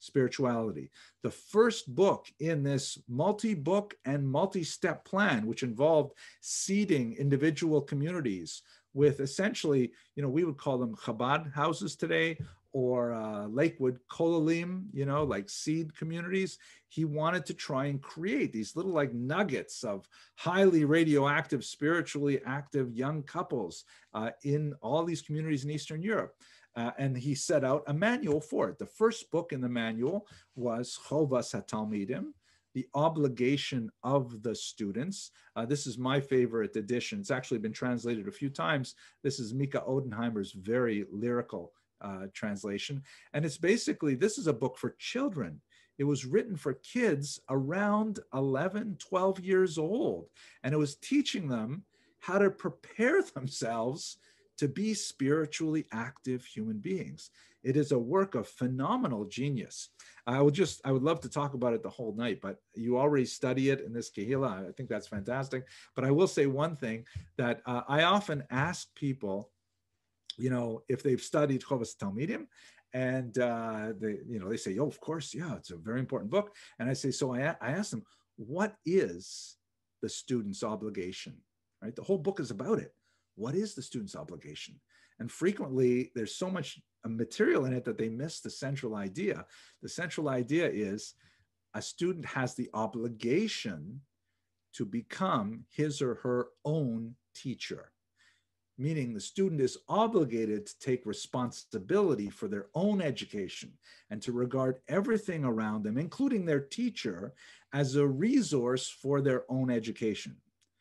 spirituality. The first book in this multi-book and multi-step plan, which involved seeding individual communities with essentially, you know, we would call them Chabad houses today, or uh, Lakewood Kolalim, you know, like seed communities. He wanted to try and create these little like nuggets of highly radioactive, spiritually active young couples uh, in all these communities in Eastern Europe. Uh, and he set out a manual for it. The first book in the manual was Chovas HaTalmidim, the obligation of the students. Uh, this is my favorite edition. It's actually been translated a few times. This is Mika Odenheimer's very lyrical Uh, translation. And it's basically, this is a book for children. It was written for kids around eleven, twelve years old. And it was teaching them how to prepare themselves to be spiritually active human beings. It is a work of phenomenal genius. I would just, I would love to talk about it the whole night, but you already study it in this Kehillah. I think that's fantastic. But I will say one thing, that uh, I often ask people, you know, if they've studied Chovas Talmidim, and uh, they, you know, they say, oh, of course, yeah, it's a very important book. And I say, so I, I ask them, what is the student's obligation, right? The whole book is about it. What is the student's obligation? And frequently there's so much material in it that they miss the central idea. The central idea is a student has the obligation to become his or her own teacher. Meaning the student is obligated to take responsibility for their own education and to regard everything around them, including their teacher, as a resource for their own education.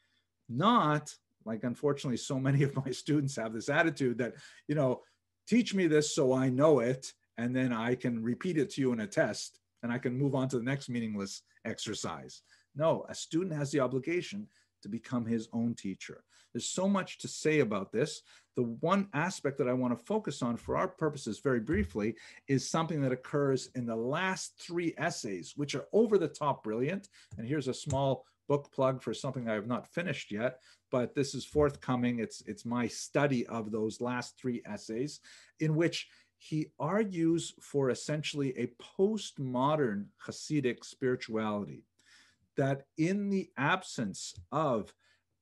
Not like, unfortunately, so many of my students have this attitude that, you know, teach me this so I know it, and then I can repeat it to you in a test, and I can move on to the next meaningless exercise. No, a student has the obligation to become his own teacher. There's so much to say about this. The one aspect that I want to focus on for our purposes very briefly is something that occurs in the last three essays, which are over the top brilliant. And here's a small book plug for something I have not finished yet, but this is forthcoming. It's, it's my study of those last three essays, in which he argues for essentially a postmodern Hasidic spirituality, that in the absence of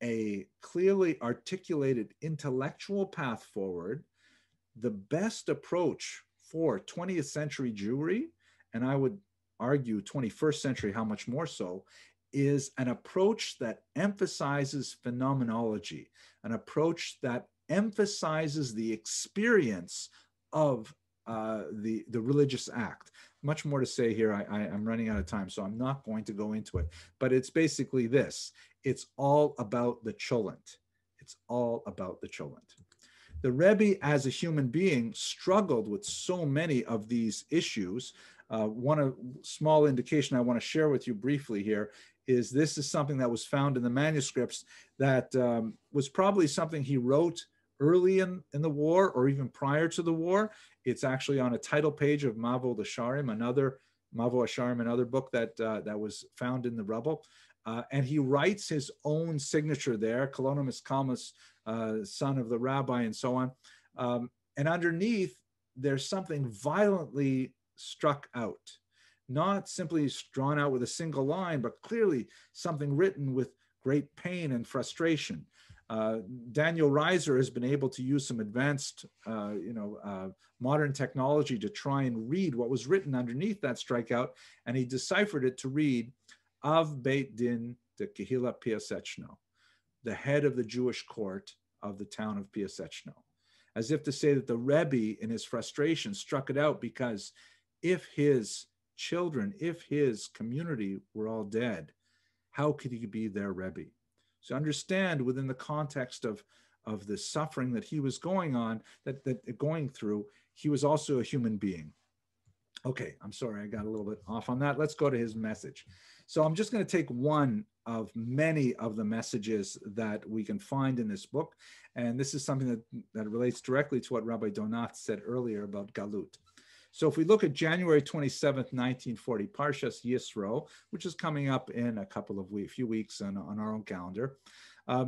a clearly articulated intellectual path forward, the best approach for twentieth century Jewry, and I would argue twenty-first century, how much more so, is an approach that emphasizes phenomenology, an approach that emphasizes the experience of uh, the, the religious act. Much more to say here. I, I, I'm running out of time, so I'm not going to go into it. But it's basically this. It's all about the cholent. It's all about the cholent. The Rebbe, as a human being, struggled with so many of these issues. Uh, one of, small indication I want to share with you briefly here is this is something that was found in the manuscripts that um, was probably something he wrote early in, in the war or even prior to the war. It's actually on a title page of Mavo Asharim, another Mavo Asharim, another book that, uh, that was found in the rubble. Uh, and he writes his own signature there, Kalonymus Kalmus, uh, son of the rabbi, and so on. Um, and underneath, there's something violently struck out, not simply drawn out with a single line, but clearly something written with great pain and frustration. Uh, Daniel Reiser has been able to use some advanced, uh, you know, uh, modern technology to try and read what was written underneath that strikeout, and he deciphered it to read, Av Beit Din de Kehila Piasechno, the head of the Jewish court of the town of Piasechno, as if to say that the Rebbe, in his frustration, struck it out because if his children, if his community were all dead, how could he be their Rebbe? So understand within the context of, of the suffering that he was going on, that, that going through, he was also a human being. Okay, I'm sorry, I got a little bit off on that. Let's go to his message. So I'm just going to take one of many of the messages that we can find in this book. And this is something that, that relates directly to what Rabbi Donath said earlier about Galut. So if we look at January twenty-seventh, nineteen forty, Parshas Yisro, which is coming up in a couple of weeks, few weeks on, on our own calendar, um,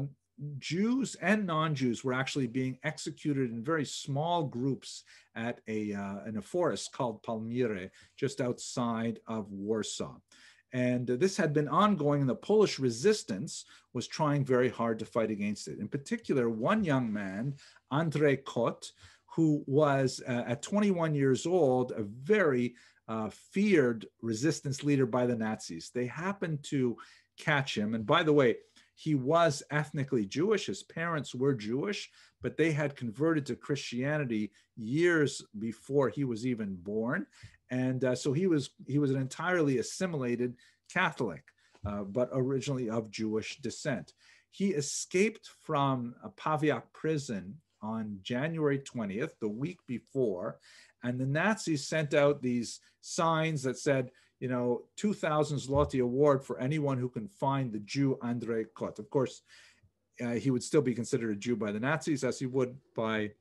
Jews and non-Jews were actually being executed in very small groups at a, uh, in a forest called Palmyre, just outside of Warsaw. And uh, this had been ongoing, and the Polish resistance was trying very hard to fight against it. In particular, one young man, Andrzej Kot, who was uh, at twenty-one years old, a very uh, feared resistance leader by the Nazis. They happened to catch him. And by the way, he was ethnically Jewish. His parents were Jewish, but they had converted to Christianity years before he was even born. And uh, so he was, he was an entirely assimilated Catholic, uh, but originally of Jewish descent. He escaped from a Pawiak prison on January twentieth, the week before, and the Nazis sent out these signs that said, you know, two thousand zloty award for anyone who can find the Jew Andrzej Kot. Of course, uh, he would still be considered a Jew by the Nazis, as he would by,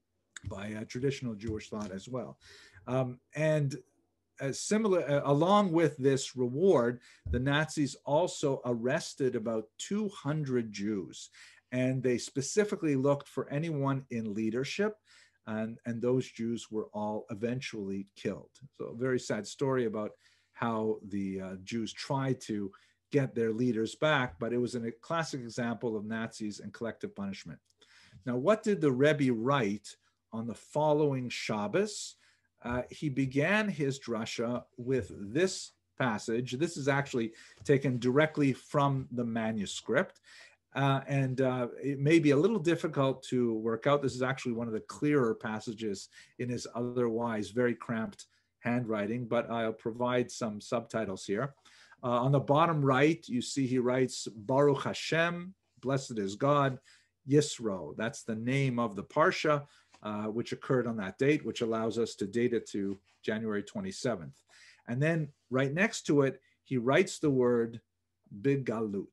by a traditional Jewish thought as well. Um, and uh, similar, uh, along with this reward, the Nazis also arrested about two hundred Jews. And they specifically looked for anyone in leadership, and, and those Jews were all eventually killed. So a very sad story about how the uh, Jews tried to get their leaders back, but it was a classic example of Nazis and collective punishment. Now, what did the Rebbe write on the following Shabbos? Uh, he began his drasha with this passage. This is actually taken directly from the manuscript. Uh, and uh, it may be a little difficult to work out. This is actually one of the clearer passages in his otherwise very cramped handwriting, but I'll provide some subtitles here. Uh, on the bottom right, you see he writes, Baruch Hashem, blessed is God, Yisro. That's the name of the Parsha, uh, which occurred on that date, which allows us to date it to January twenty-seventh. And then right next to it, he writes the word Bigalut,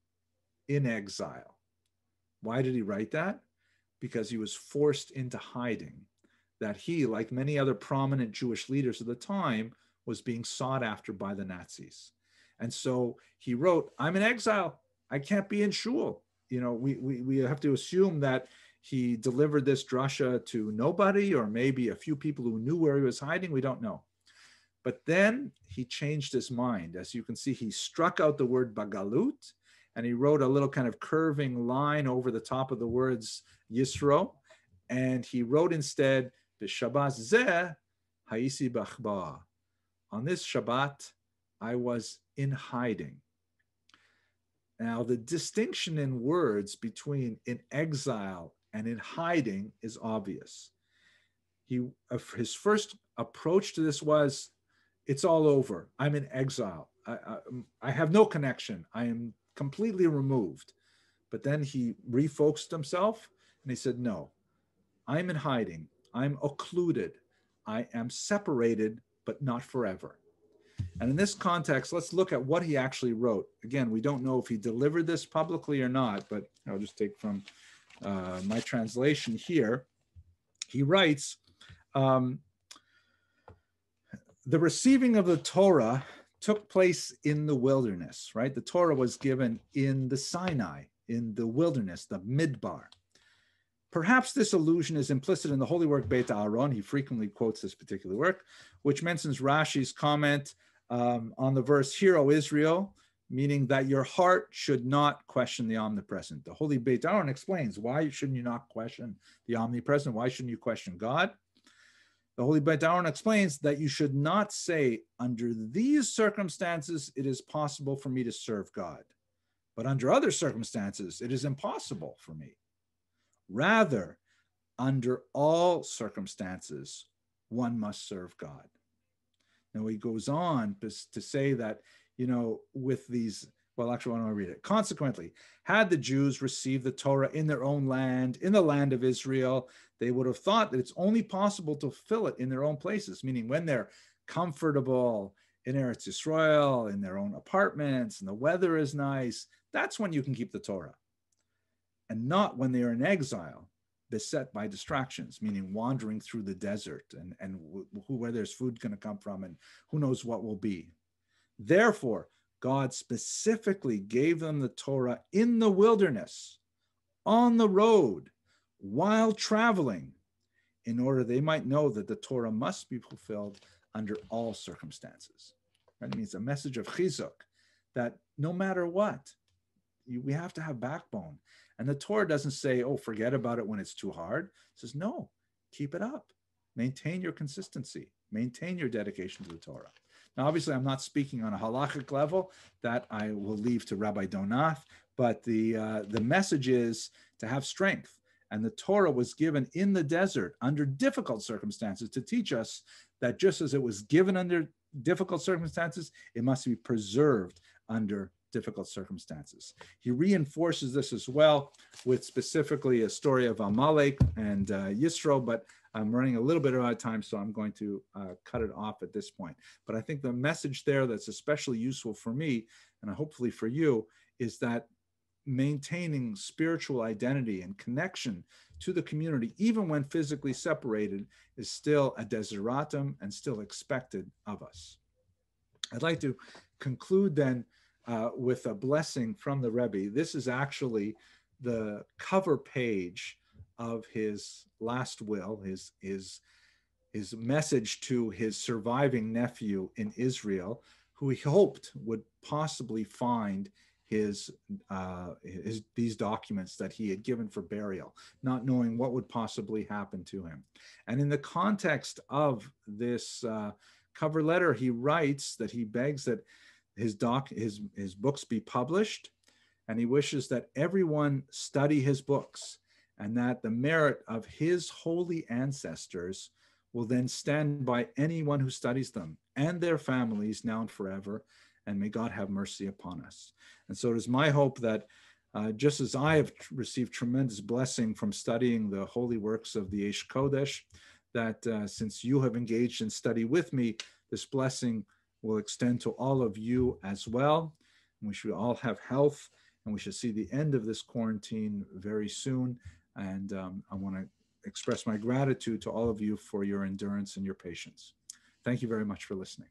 in exile. Why did he write that? Because he was forced into hiding, that he, like many other prominent Jewish leaders of the time, was being sought after by the Nazis. And so he wrote, I'm in exile. I can't be in shul. You know, we, we, we have to assume that he delivered this drasha to nobody, or maybe a few people who knew where he was hiding. We don't know. But then he changed his mind. As you can see, he struck out the word bagalut, and he wrote a little kind of curving line over the top of the words Yisro. And he wrote instead, B'Shabbat zeh ha'isi b'achba. On this Shabbat, I was in hiding. Now, the distinction in words between in exile and in hiding is obvious. He, uh, his first approach to this was, it's all over. I'm in exile. I, I, I have no connection. I am completely removed. But then he refocused himself and he said, no, I'm in hiding. I'm occluded. I am separated, but not forever. And in this context, let's look at what he actually wrote. Again, we don't know if he delivered this publicly or not, but I'll just take from uh, my translation here. He writes, um, the receiving of the Torah took place in the wilderness, right? The Torah was given in the Sinai, in the wilderness, the Midbar. Perhaps this allusion is implicit in the holy work Beit Aaron. He frequently quotes this particular work, which mentions Rashi's comment um, on the verse, Hear, O Israel, meaning that your heart should not question the omnipresent. The holy Beit Aaron explains, why shouldn't you not question the omnipresent? Why shouldn't you question God? The holy Beit Aaron explains that you should not say, under these circumstances, it is possible for me to serve God. But under other circumstances, it is impossible for me. Rather, under all circumstances, one must serve God. Now he goes on to say that, you know, with these, well, actually, I want to read it. Consequently, had the Jews received the Torah in their own land, in the land of Israel, they would have thought that it's only possible to fulfill it in their own places, meaning when they're comfortable in Eretz Yisrael, in their own apartments, and the weather is nice, that's when you can keep the Torah. And not when they are in exile, beset by distractions, meaning wandering through the desert and, and who, where there's food going to come from and who knows what will be. Therefore, God specifically gave them the Torah in the wilderness, on the road, while traveling, in order they might know that the Torah must be fulfilled under all circumstances. That means a message of chizuk, that no matter what, you, we have to have backbone. And the Torah doesn't say, oh, forget about it when it's too hard. It says, no, keep it up. Maintain your consistency. Maintain your dedication to the Torah. Now, obviously, I'm not speaking on a halachic level. That I will leave to Rabbi Donath. But the, uh, the message is to have strength. And the Torah was given in the desert under difficult circumstances to teach us that just as it was given under difficult circumstances, it must be preserved under difficult circumstances. He reinforces this as well with specifically a story of Amalek and uh, Yisro, but I'm running a little bit out of time, so I'm going to uh, cut it off at this point. But I think the message there that's especially useful for me, and hopefully for you, is that maintaining spiritual identity and connection to the community, even when physically separated, is still a desideratum and still expected of us. I'd like to conclude then uh, with a blessing from the Rebbe. This is actually the cover page of his last will, his, his, his message to his surviving nephew in Israel, who he hoped would possibly find his, uh, his, these documents that he had given for burial, not knowing what would possibly happen to him. And in the context of this uh, cover letter, he writes that he begs that his, doc, his, his books be published, and he wishes that everyone study his books, and that the merit of his holy ancestors will then stand by anyone who studies them and their families now and forever, and may God have mercy upon us. And so it is my hope that uh, just as I have received tremendous blessing from studying the holy works of the Eish Kodesh, that uh, since you have engaged in study with me, this blessing will extend to all of you as well. And we should all have health, and we should see the end of this quarantine very soon. And um, I want to express my gratitude to all of you for your endurance and your patience. Thank you very much for listening.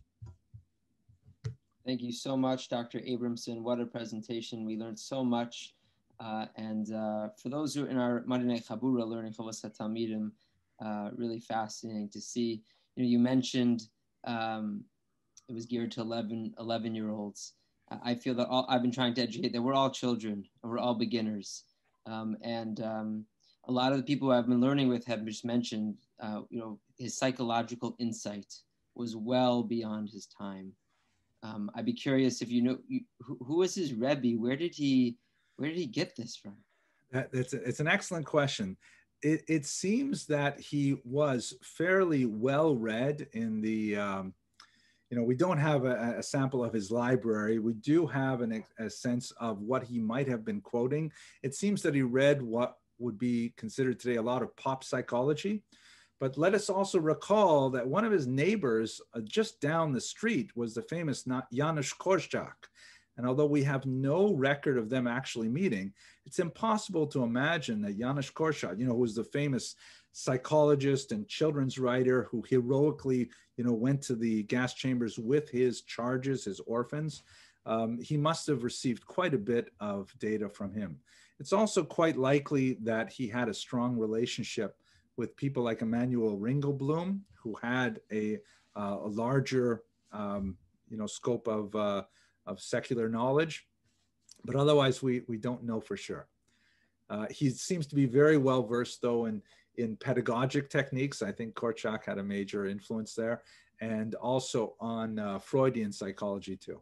Thank you so much, Doctor Abramson. What a presentation. We learned so much. Uh, and uh, for those who are in our Monday Night Chabura learning Chavos HaTalmidim, uh, really fascinating to see. You know, you mentioned um, it was geared to eleven, eleven-year-olds. I feel that all, I've been trying to educate that we're all children and we're all beginners. Um, and um, a lot of the people I've been learning with have just mentioned, uh, you know, his psychological insight was well beyond his time. Um, I'd be curious if you know you, who, who was his Rebbe? Where did he where did he get this from? That, it's, a, it's an excellent question. It, it seems that he was fairly well read in the. Um, you know, we don't have a, a sample of his library. We do have an, a sense of what he might have been quoting. It seems that he read what would be considered today a lot of pop psychology. But let us also recall that one of his neighbors uh, just down the street was the famous Janusz Korczak. And although we have no record of them actually meeting, it's impossible to imagine that Janusz Korczak, you know, who was the famous psychologist and children's writer who heroically, you know, went to the gas chambers with his charges, his orphans, um, he must have received quite a bit of data from him. It's also quite likely that he had a strong relationship with people like Emanuel Ringelblum, who had a, uh, a larger, um, you know, scope of, uh, of secular knowledge, but otherwise we, we don't know for sure. Uh, he seems to be very well versed though in, in pedagogic techniques. I think Korczak had a major influence there, and also on uh, Freudian psychology too.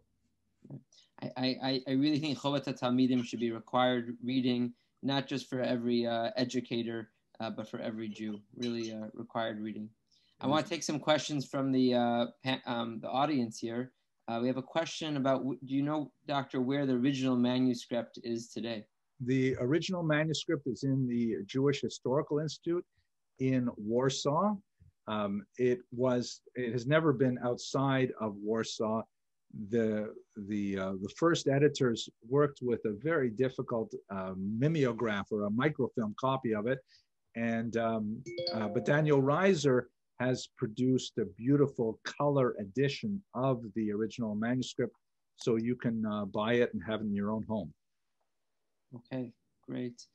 I, I, I really think Chovot HaTalmidim should be required reading, not just for every uh, educator, uh, but for every Jew, really uh, required reading. I want to take some questions from the, uh, um, the audience here. Uh, we have a question about, do you know, Doctor, where the original manuscript is today? The original manuscript is in the Jewish Historical Institute in Warsaw. Um, it was, it has never been outside of Warsaw. The, the, uh, the first editors worked with a very difficult uh, mimeograph or a microfilm copy of it. And, um, uh, but Daniel Reiser has produced a beautiful color edition of the original manuscript, so you can uh, buy it and have it in your own home. Okay, great.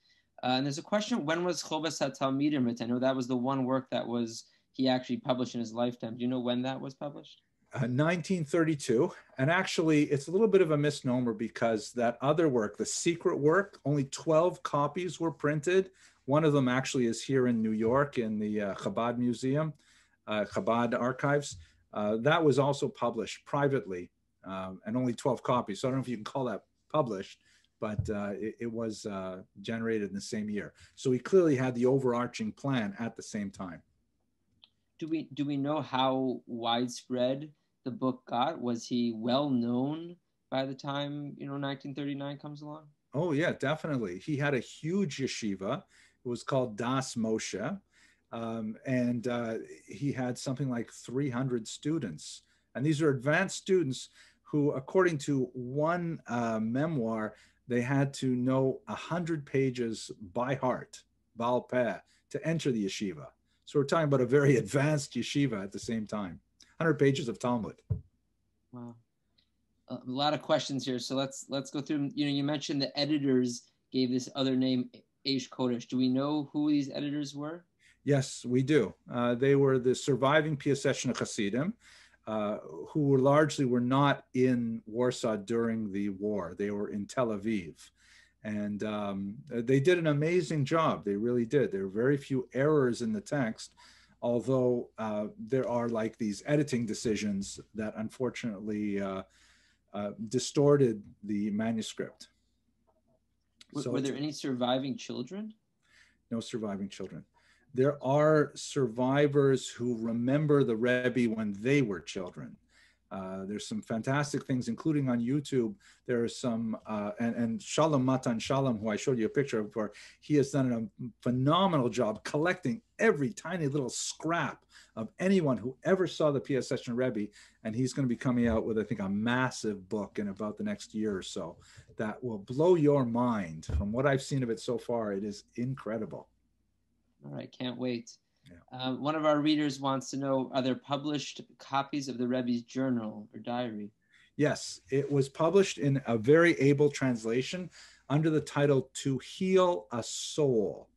Uh, and there's a question, when was Chobas HaTalmidim written? I know that was the one work that was he actually published in his lifetime. Do you know when that was published? Uh, nineteen thirty-two. And actually, it's a little bit of a misnomer because that other work, the secret work, only twelve copies were printed. One of them actually is here in New York in the uh, Chabad Museum, uh, Chabad Archives. Uh, that was also published privately, um, and only twelve copies. So I don't know if you can call that published, but uh, it, it was uh, generated in the same year. So he clearly had the overarching plan at the same time. Do we do we know how widespread the book got? Was he well known by the time, you know, nineteen thirty-nine comes along? Oh yeah, definitely. He had a huge yeshiva. It was called Das Moshe, um, and uh, he had something like three hundred students. And these are advanced students who, according to one uh, memoir, they had to know one hundred pages by heart, Baal Peh, to enter the yeshiva. So we're talking about a very advanced yeshiva at the same time. one hundred pages of Talmud. Wow. A lot of questions here. So let's let's go through them. You know, you mentioned the editors gave this other name, Eish Kodesh. Do we know who these editors were? Yes, we do. Uh, they were the surviving Piaseczna Hasidim, uh, who were largely were not in Warsaw during the war. They were in Tel Aviv. And um, they did an amazing job. They really did. There were very few errors in the text, although uh, there are like these editing decisions that unfortunately uh, uh, distorted the manuscript. W So were there any surviving children? No surviving children. There are survivors who remember the Rebbe when they were children. Uh, there's some fantastic things, including on YouTube. There are some, uh, and, and Shalom Matan Shalom, who I showed you a picture of before, he has done a phenomenal job collecting every tiny little scrap of anyone who ever saw the Piaseczna Rebbe, and he's going to be coming out with, I think, a massive book in about the next year or so that will blow your mind. From what I've seen of it so far, it is incredible. All right, can't wait. Yeah. Uh, one of our readers wants to know, are there published copies of the Rebbe's journal or diary? Yes, it was published in a very able translation under the title To Heal a Soul.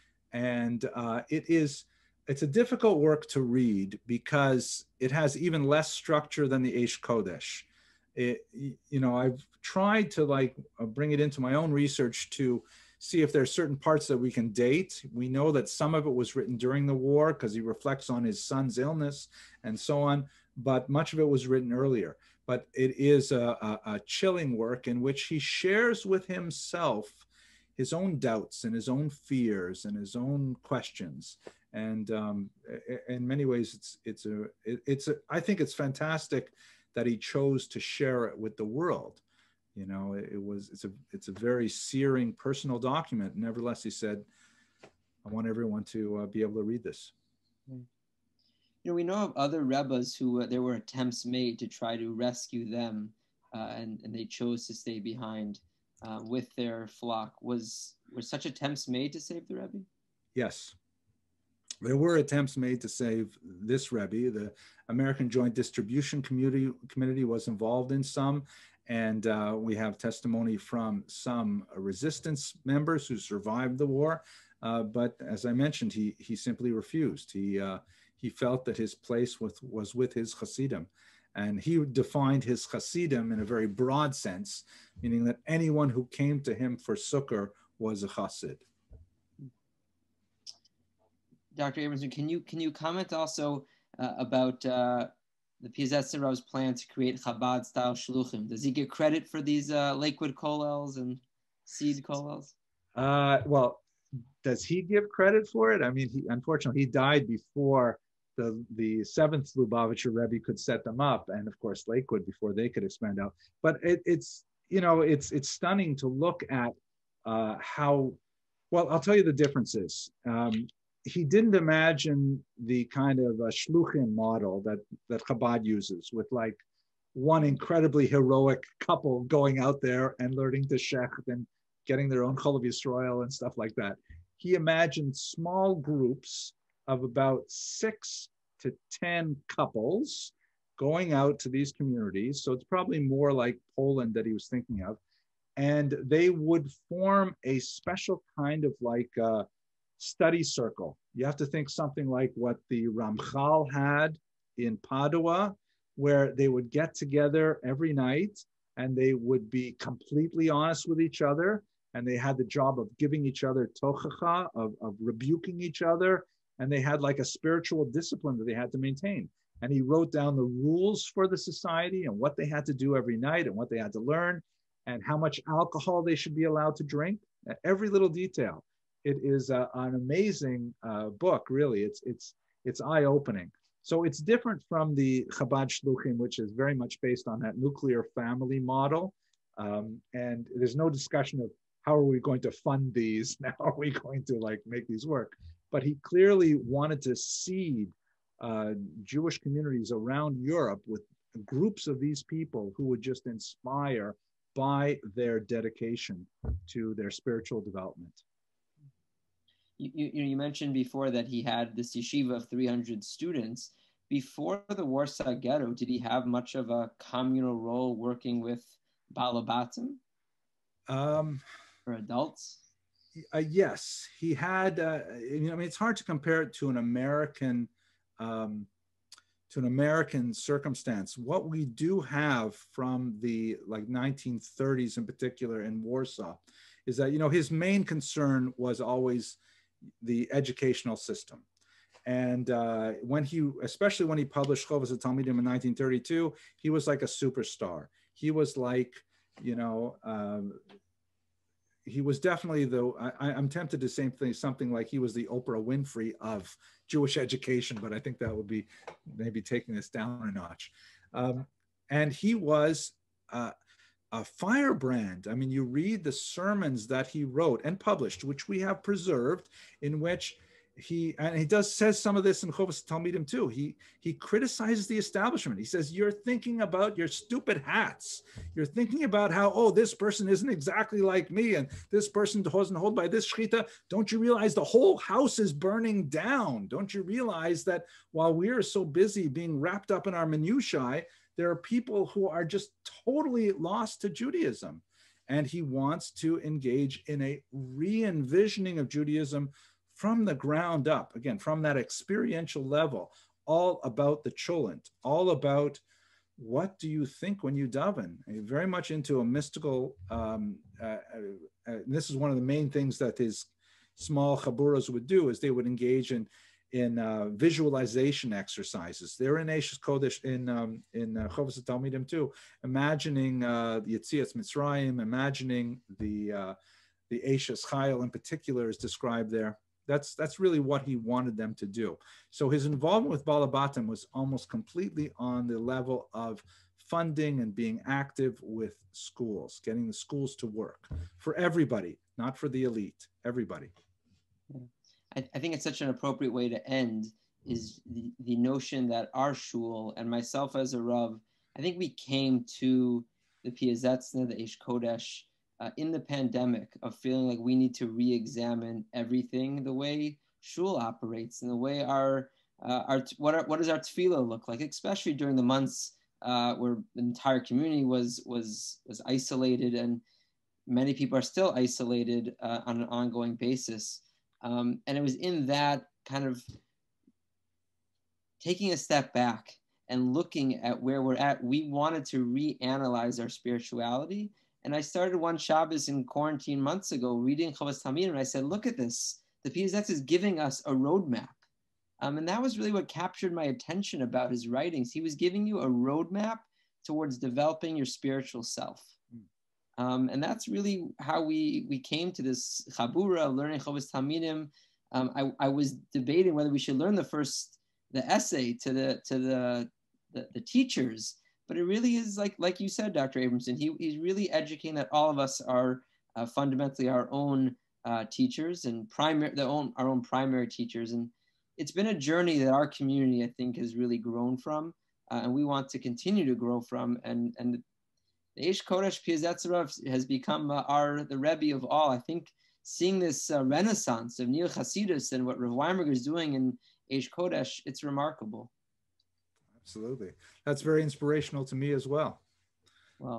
And uh, it is, it's a difficult work to read because it has even less structure than the Eish Kodesh. It, you know, I've tried to like bring it into my own research to see if there are certain parts that we can date. We know that some of it was written during the war because he reflects on his son's illness and so on, but much of it was written earlier. But it is a, a, a chilling work in which he shares with himself his own doubts and his own fears and his own questions. And um, in many ways, it's, it's a, it's a, I think it's fantastic that he chose to share it with the world. You know, it, it was, it's a, it's a very searing personal document. Nevertheless, he said, I want everyone to uh, be able to read this. You know, we know of other Rebbes who uh, there were attempts made to try to rescue them, uh, and, and they chose to stay behind uh, with their flock. Was, were such attempts made to save the Rebbe? Yes. There were attempts made to save this Rebbe. The American Joint Distribution Community, Committee was involved in some. And uh, we have testimony from some resistance members who survived the war. Uh, but as I mentioned, he, he simply refused. He, uh, he felt that his place with, was with his Hasidim. And he defined his Hasidim in a very broad sense, meaning that anyone who came to him for succor was a Hasid. Doctor Abramson, can you, can you comment also uh, about uh, the Piaseczna Rebbe's plan to create Chabad-style shluchim? Does he get credit for these uh, liquid kollels and seed kollels? Uh, well, does he give credit for it? I mean, he, unfortunately, he died before the, the seventh Lubavitcher Rebbe could set them up, and of course, Lakewood before they could expand out. But it, it's, you know, it's, it's stunning to look at uh, how, well, I'll tell you the differences. Um, he didn't imagine the kind of uh, shluchim model that, that Chabad uses with like one incredibly heroic couple going out there and learning to shecht and getting their own Chol Yisrael and stuff like that. He imagined small groups of about six to ten couples going out to these communities. So it's probably more like Poland that he was thinking of, and they would form a special kind of like uh, study circle. You have to think something like what the Ramchal had in Padua, where they would get together every night and they would be completely honest with each other. And they had the job of giving each other tochacha, of, of rebuking each other. And they had like a spiritual discipline that they had to maintain. And he wrote down the rules for the society and what they had to do every night and what they had to learn and how much alcohol they should be allowed to drink, every little detail. It is a, an amazing uh, book, really. It's, it's, it's eye-opening. So it's different from the Chabad Shluchim, which is very much based on that nuclear family model. Um, and there's no discussion of how are we going to fund these? How are we going to like make these work? But he clearly wanted to seed uh, Jewish communities around Europe with groups of these people who would just inspire by their dedication to their spiritual development. You, you, you mentioned before that he had this yeshiva of three hundred students. Before the Warsaw Ghetto, did he have much of a communal role working with Balabatim um, for adults? Uh, yes, he had, uh, you know, I mean, it's hard to compare it to an American, um, to an American circumstance. What we do have from the like nineteen thirties in particular in Warsaw is that, you know, his main concern was always the educational system. And uh, when he, especially when he published Chovas HaTalmidim in nineteen thirty-two, he was like a superstar. He was like, you know, um, he was definitely the, I, I'm tempted to say something like he was the Oprah Winfrey of Jewish education, but I think that would be maybe taking this down a notch. Um, and he was uh, a firebrand. I mean, you read the sermons that he wrote and published, which we have preserved, in which he, and he does says some of this in Chovas Talmidim too. He he criticizes the establishment. He says, you're thinking about your stupid hats. You're thinking about how, oh, this person isn't exactly like me, and this person doesn't hold by this shechita. Don't you realize the whole house is burning down? Don't you realize that while we are so busy being wrapped up in our minutiae, there are people who are just totally lost to Judaism? And he wants to engage in a re-envisioning of Judaism from the ground up, again, from that experiential level, all about the cholent, all about what do you think when you daven? Very much into a mystical, um, uh, uh, uh, this is one of the main things that his small chaburas would do, is they would engage in, in uh, visualization exercises. They're in Eishes Kodesh, in, um, in uh, Chovas HaTalmidim too, imagining uh, the Yetzias Mitzrayim, imagining the, uh, the Eishes Chayil in particular is described there. That's, that's really what he wanted them to do. So his involvement with Balabatim was almost completely on the level of funding and being active with schools, getting the schools to work for everybody, not for the elite, everybody. I, I think it's such an appropriate way to end, is the, the notion that our shul, and myself as a Rav, I think we came to the Piazetzna, the Eish Kodesh, Uh, in the pandemic, of feeling like we need to re-examine everything, the way shul operates and the way our, uh, our what, are, what does our tefillah look like, especially during the months uh, where the entire community was, was, was isolated, and many people are still isolated uh, on an ongoing basis. Um, and it was in that kind of taking a step back and looking at where we're at, we wanted to reanalyze our spirituality. And I started one Shabbos in quarantine months ago reading Chovas Talmidim, and I said, look at this. The P S X is giving us a roadmap. Um, and that was really what captured my attention about his writings. He was giving you a roadmap towards developing your spiritual self. Um, and that's really how we, we came to this Chabura of learning Chovas Talmidim. Um, I, I was debating whether we should learn the first, the essay to the, to the, the, the teachers. But it really is like, like you said, Doctor Abramson, he, he's really educating that all of us are uh, fundamentally our own uh, teachers and primary, their own, our own primary teachers. And it's been a journey that our community, I think, has really grown from, uh, and we want to continue to grow from. And, and the Eish Kodesh Piazetzarav has become uh, our, the Rebbe of all. I think seeing this uh, renaissance of Neo Hasidus and what Rav Weinberger is doing in Eish Kodesh, it's remarkable. Absolutely. That's very inspirational to me as well. Well,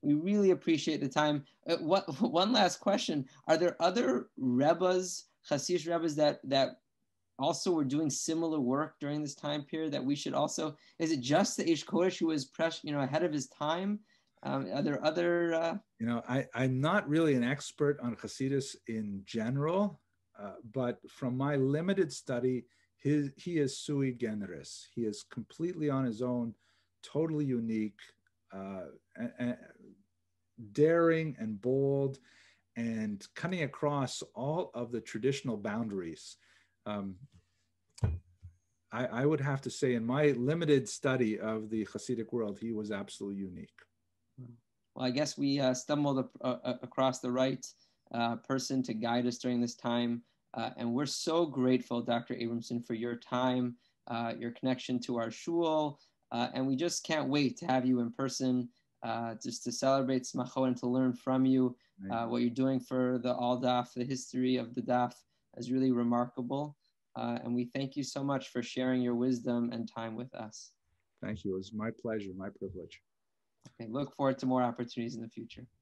We really appreciate the time. Uh, what, one last question. Are there other Rebbes, Hasidic Rebbes that, that also were doing similar work during this time period that we should also, is it just the Eish Kodesh who was press, you know, ahead of his time? Um, are there other? Uh... You know, I, I'm not really an expert on Hasidus in general, uh, but from my limited study, his, he is sui generis. He is completely on his own, totally unique, uh, and, and daring and bold, and cutting across all of the traditional boundaries. Um, I, I would have to say, in my limited study of the Hasidic world, he was absolutely unique. Well, I guess we uh, stumbled uh, across the right uh, person to guide us during this time. Uh, and we're so grateful, Doctor Abramson, for your time, uh, your connection to our shul. Uh, and we just can't wait to have you in person, uh, just to celebrate Smachot and to learn from you. Uh, what you're doing for the All Daf, the history of the Daf is really remarkable. Uh, and we thank you so much for sharing your wisdom and time with us. Thank you. It was my pleasure, my privilege. Okay, look forward to more opportunities in the future.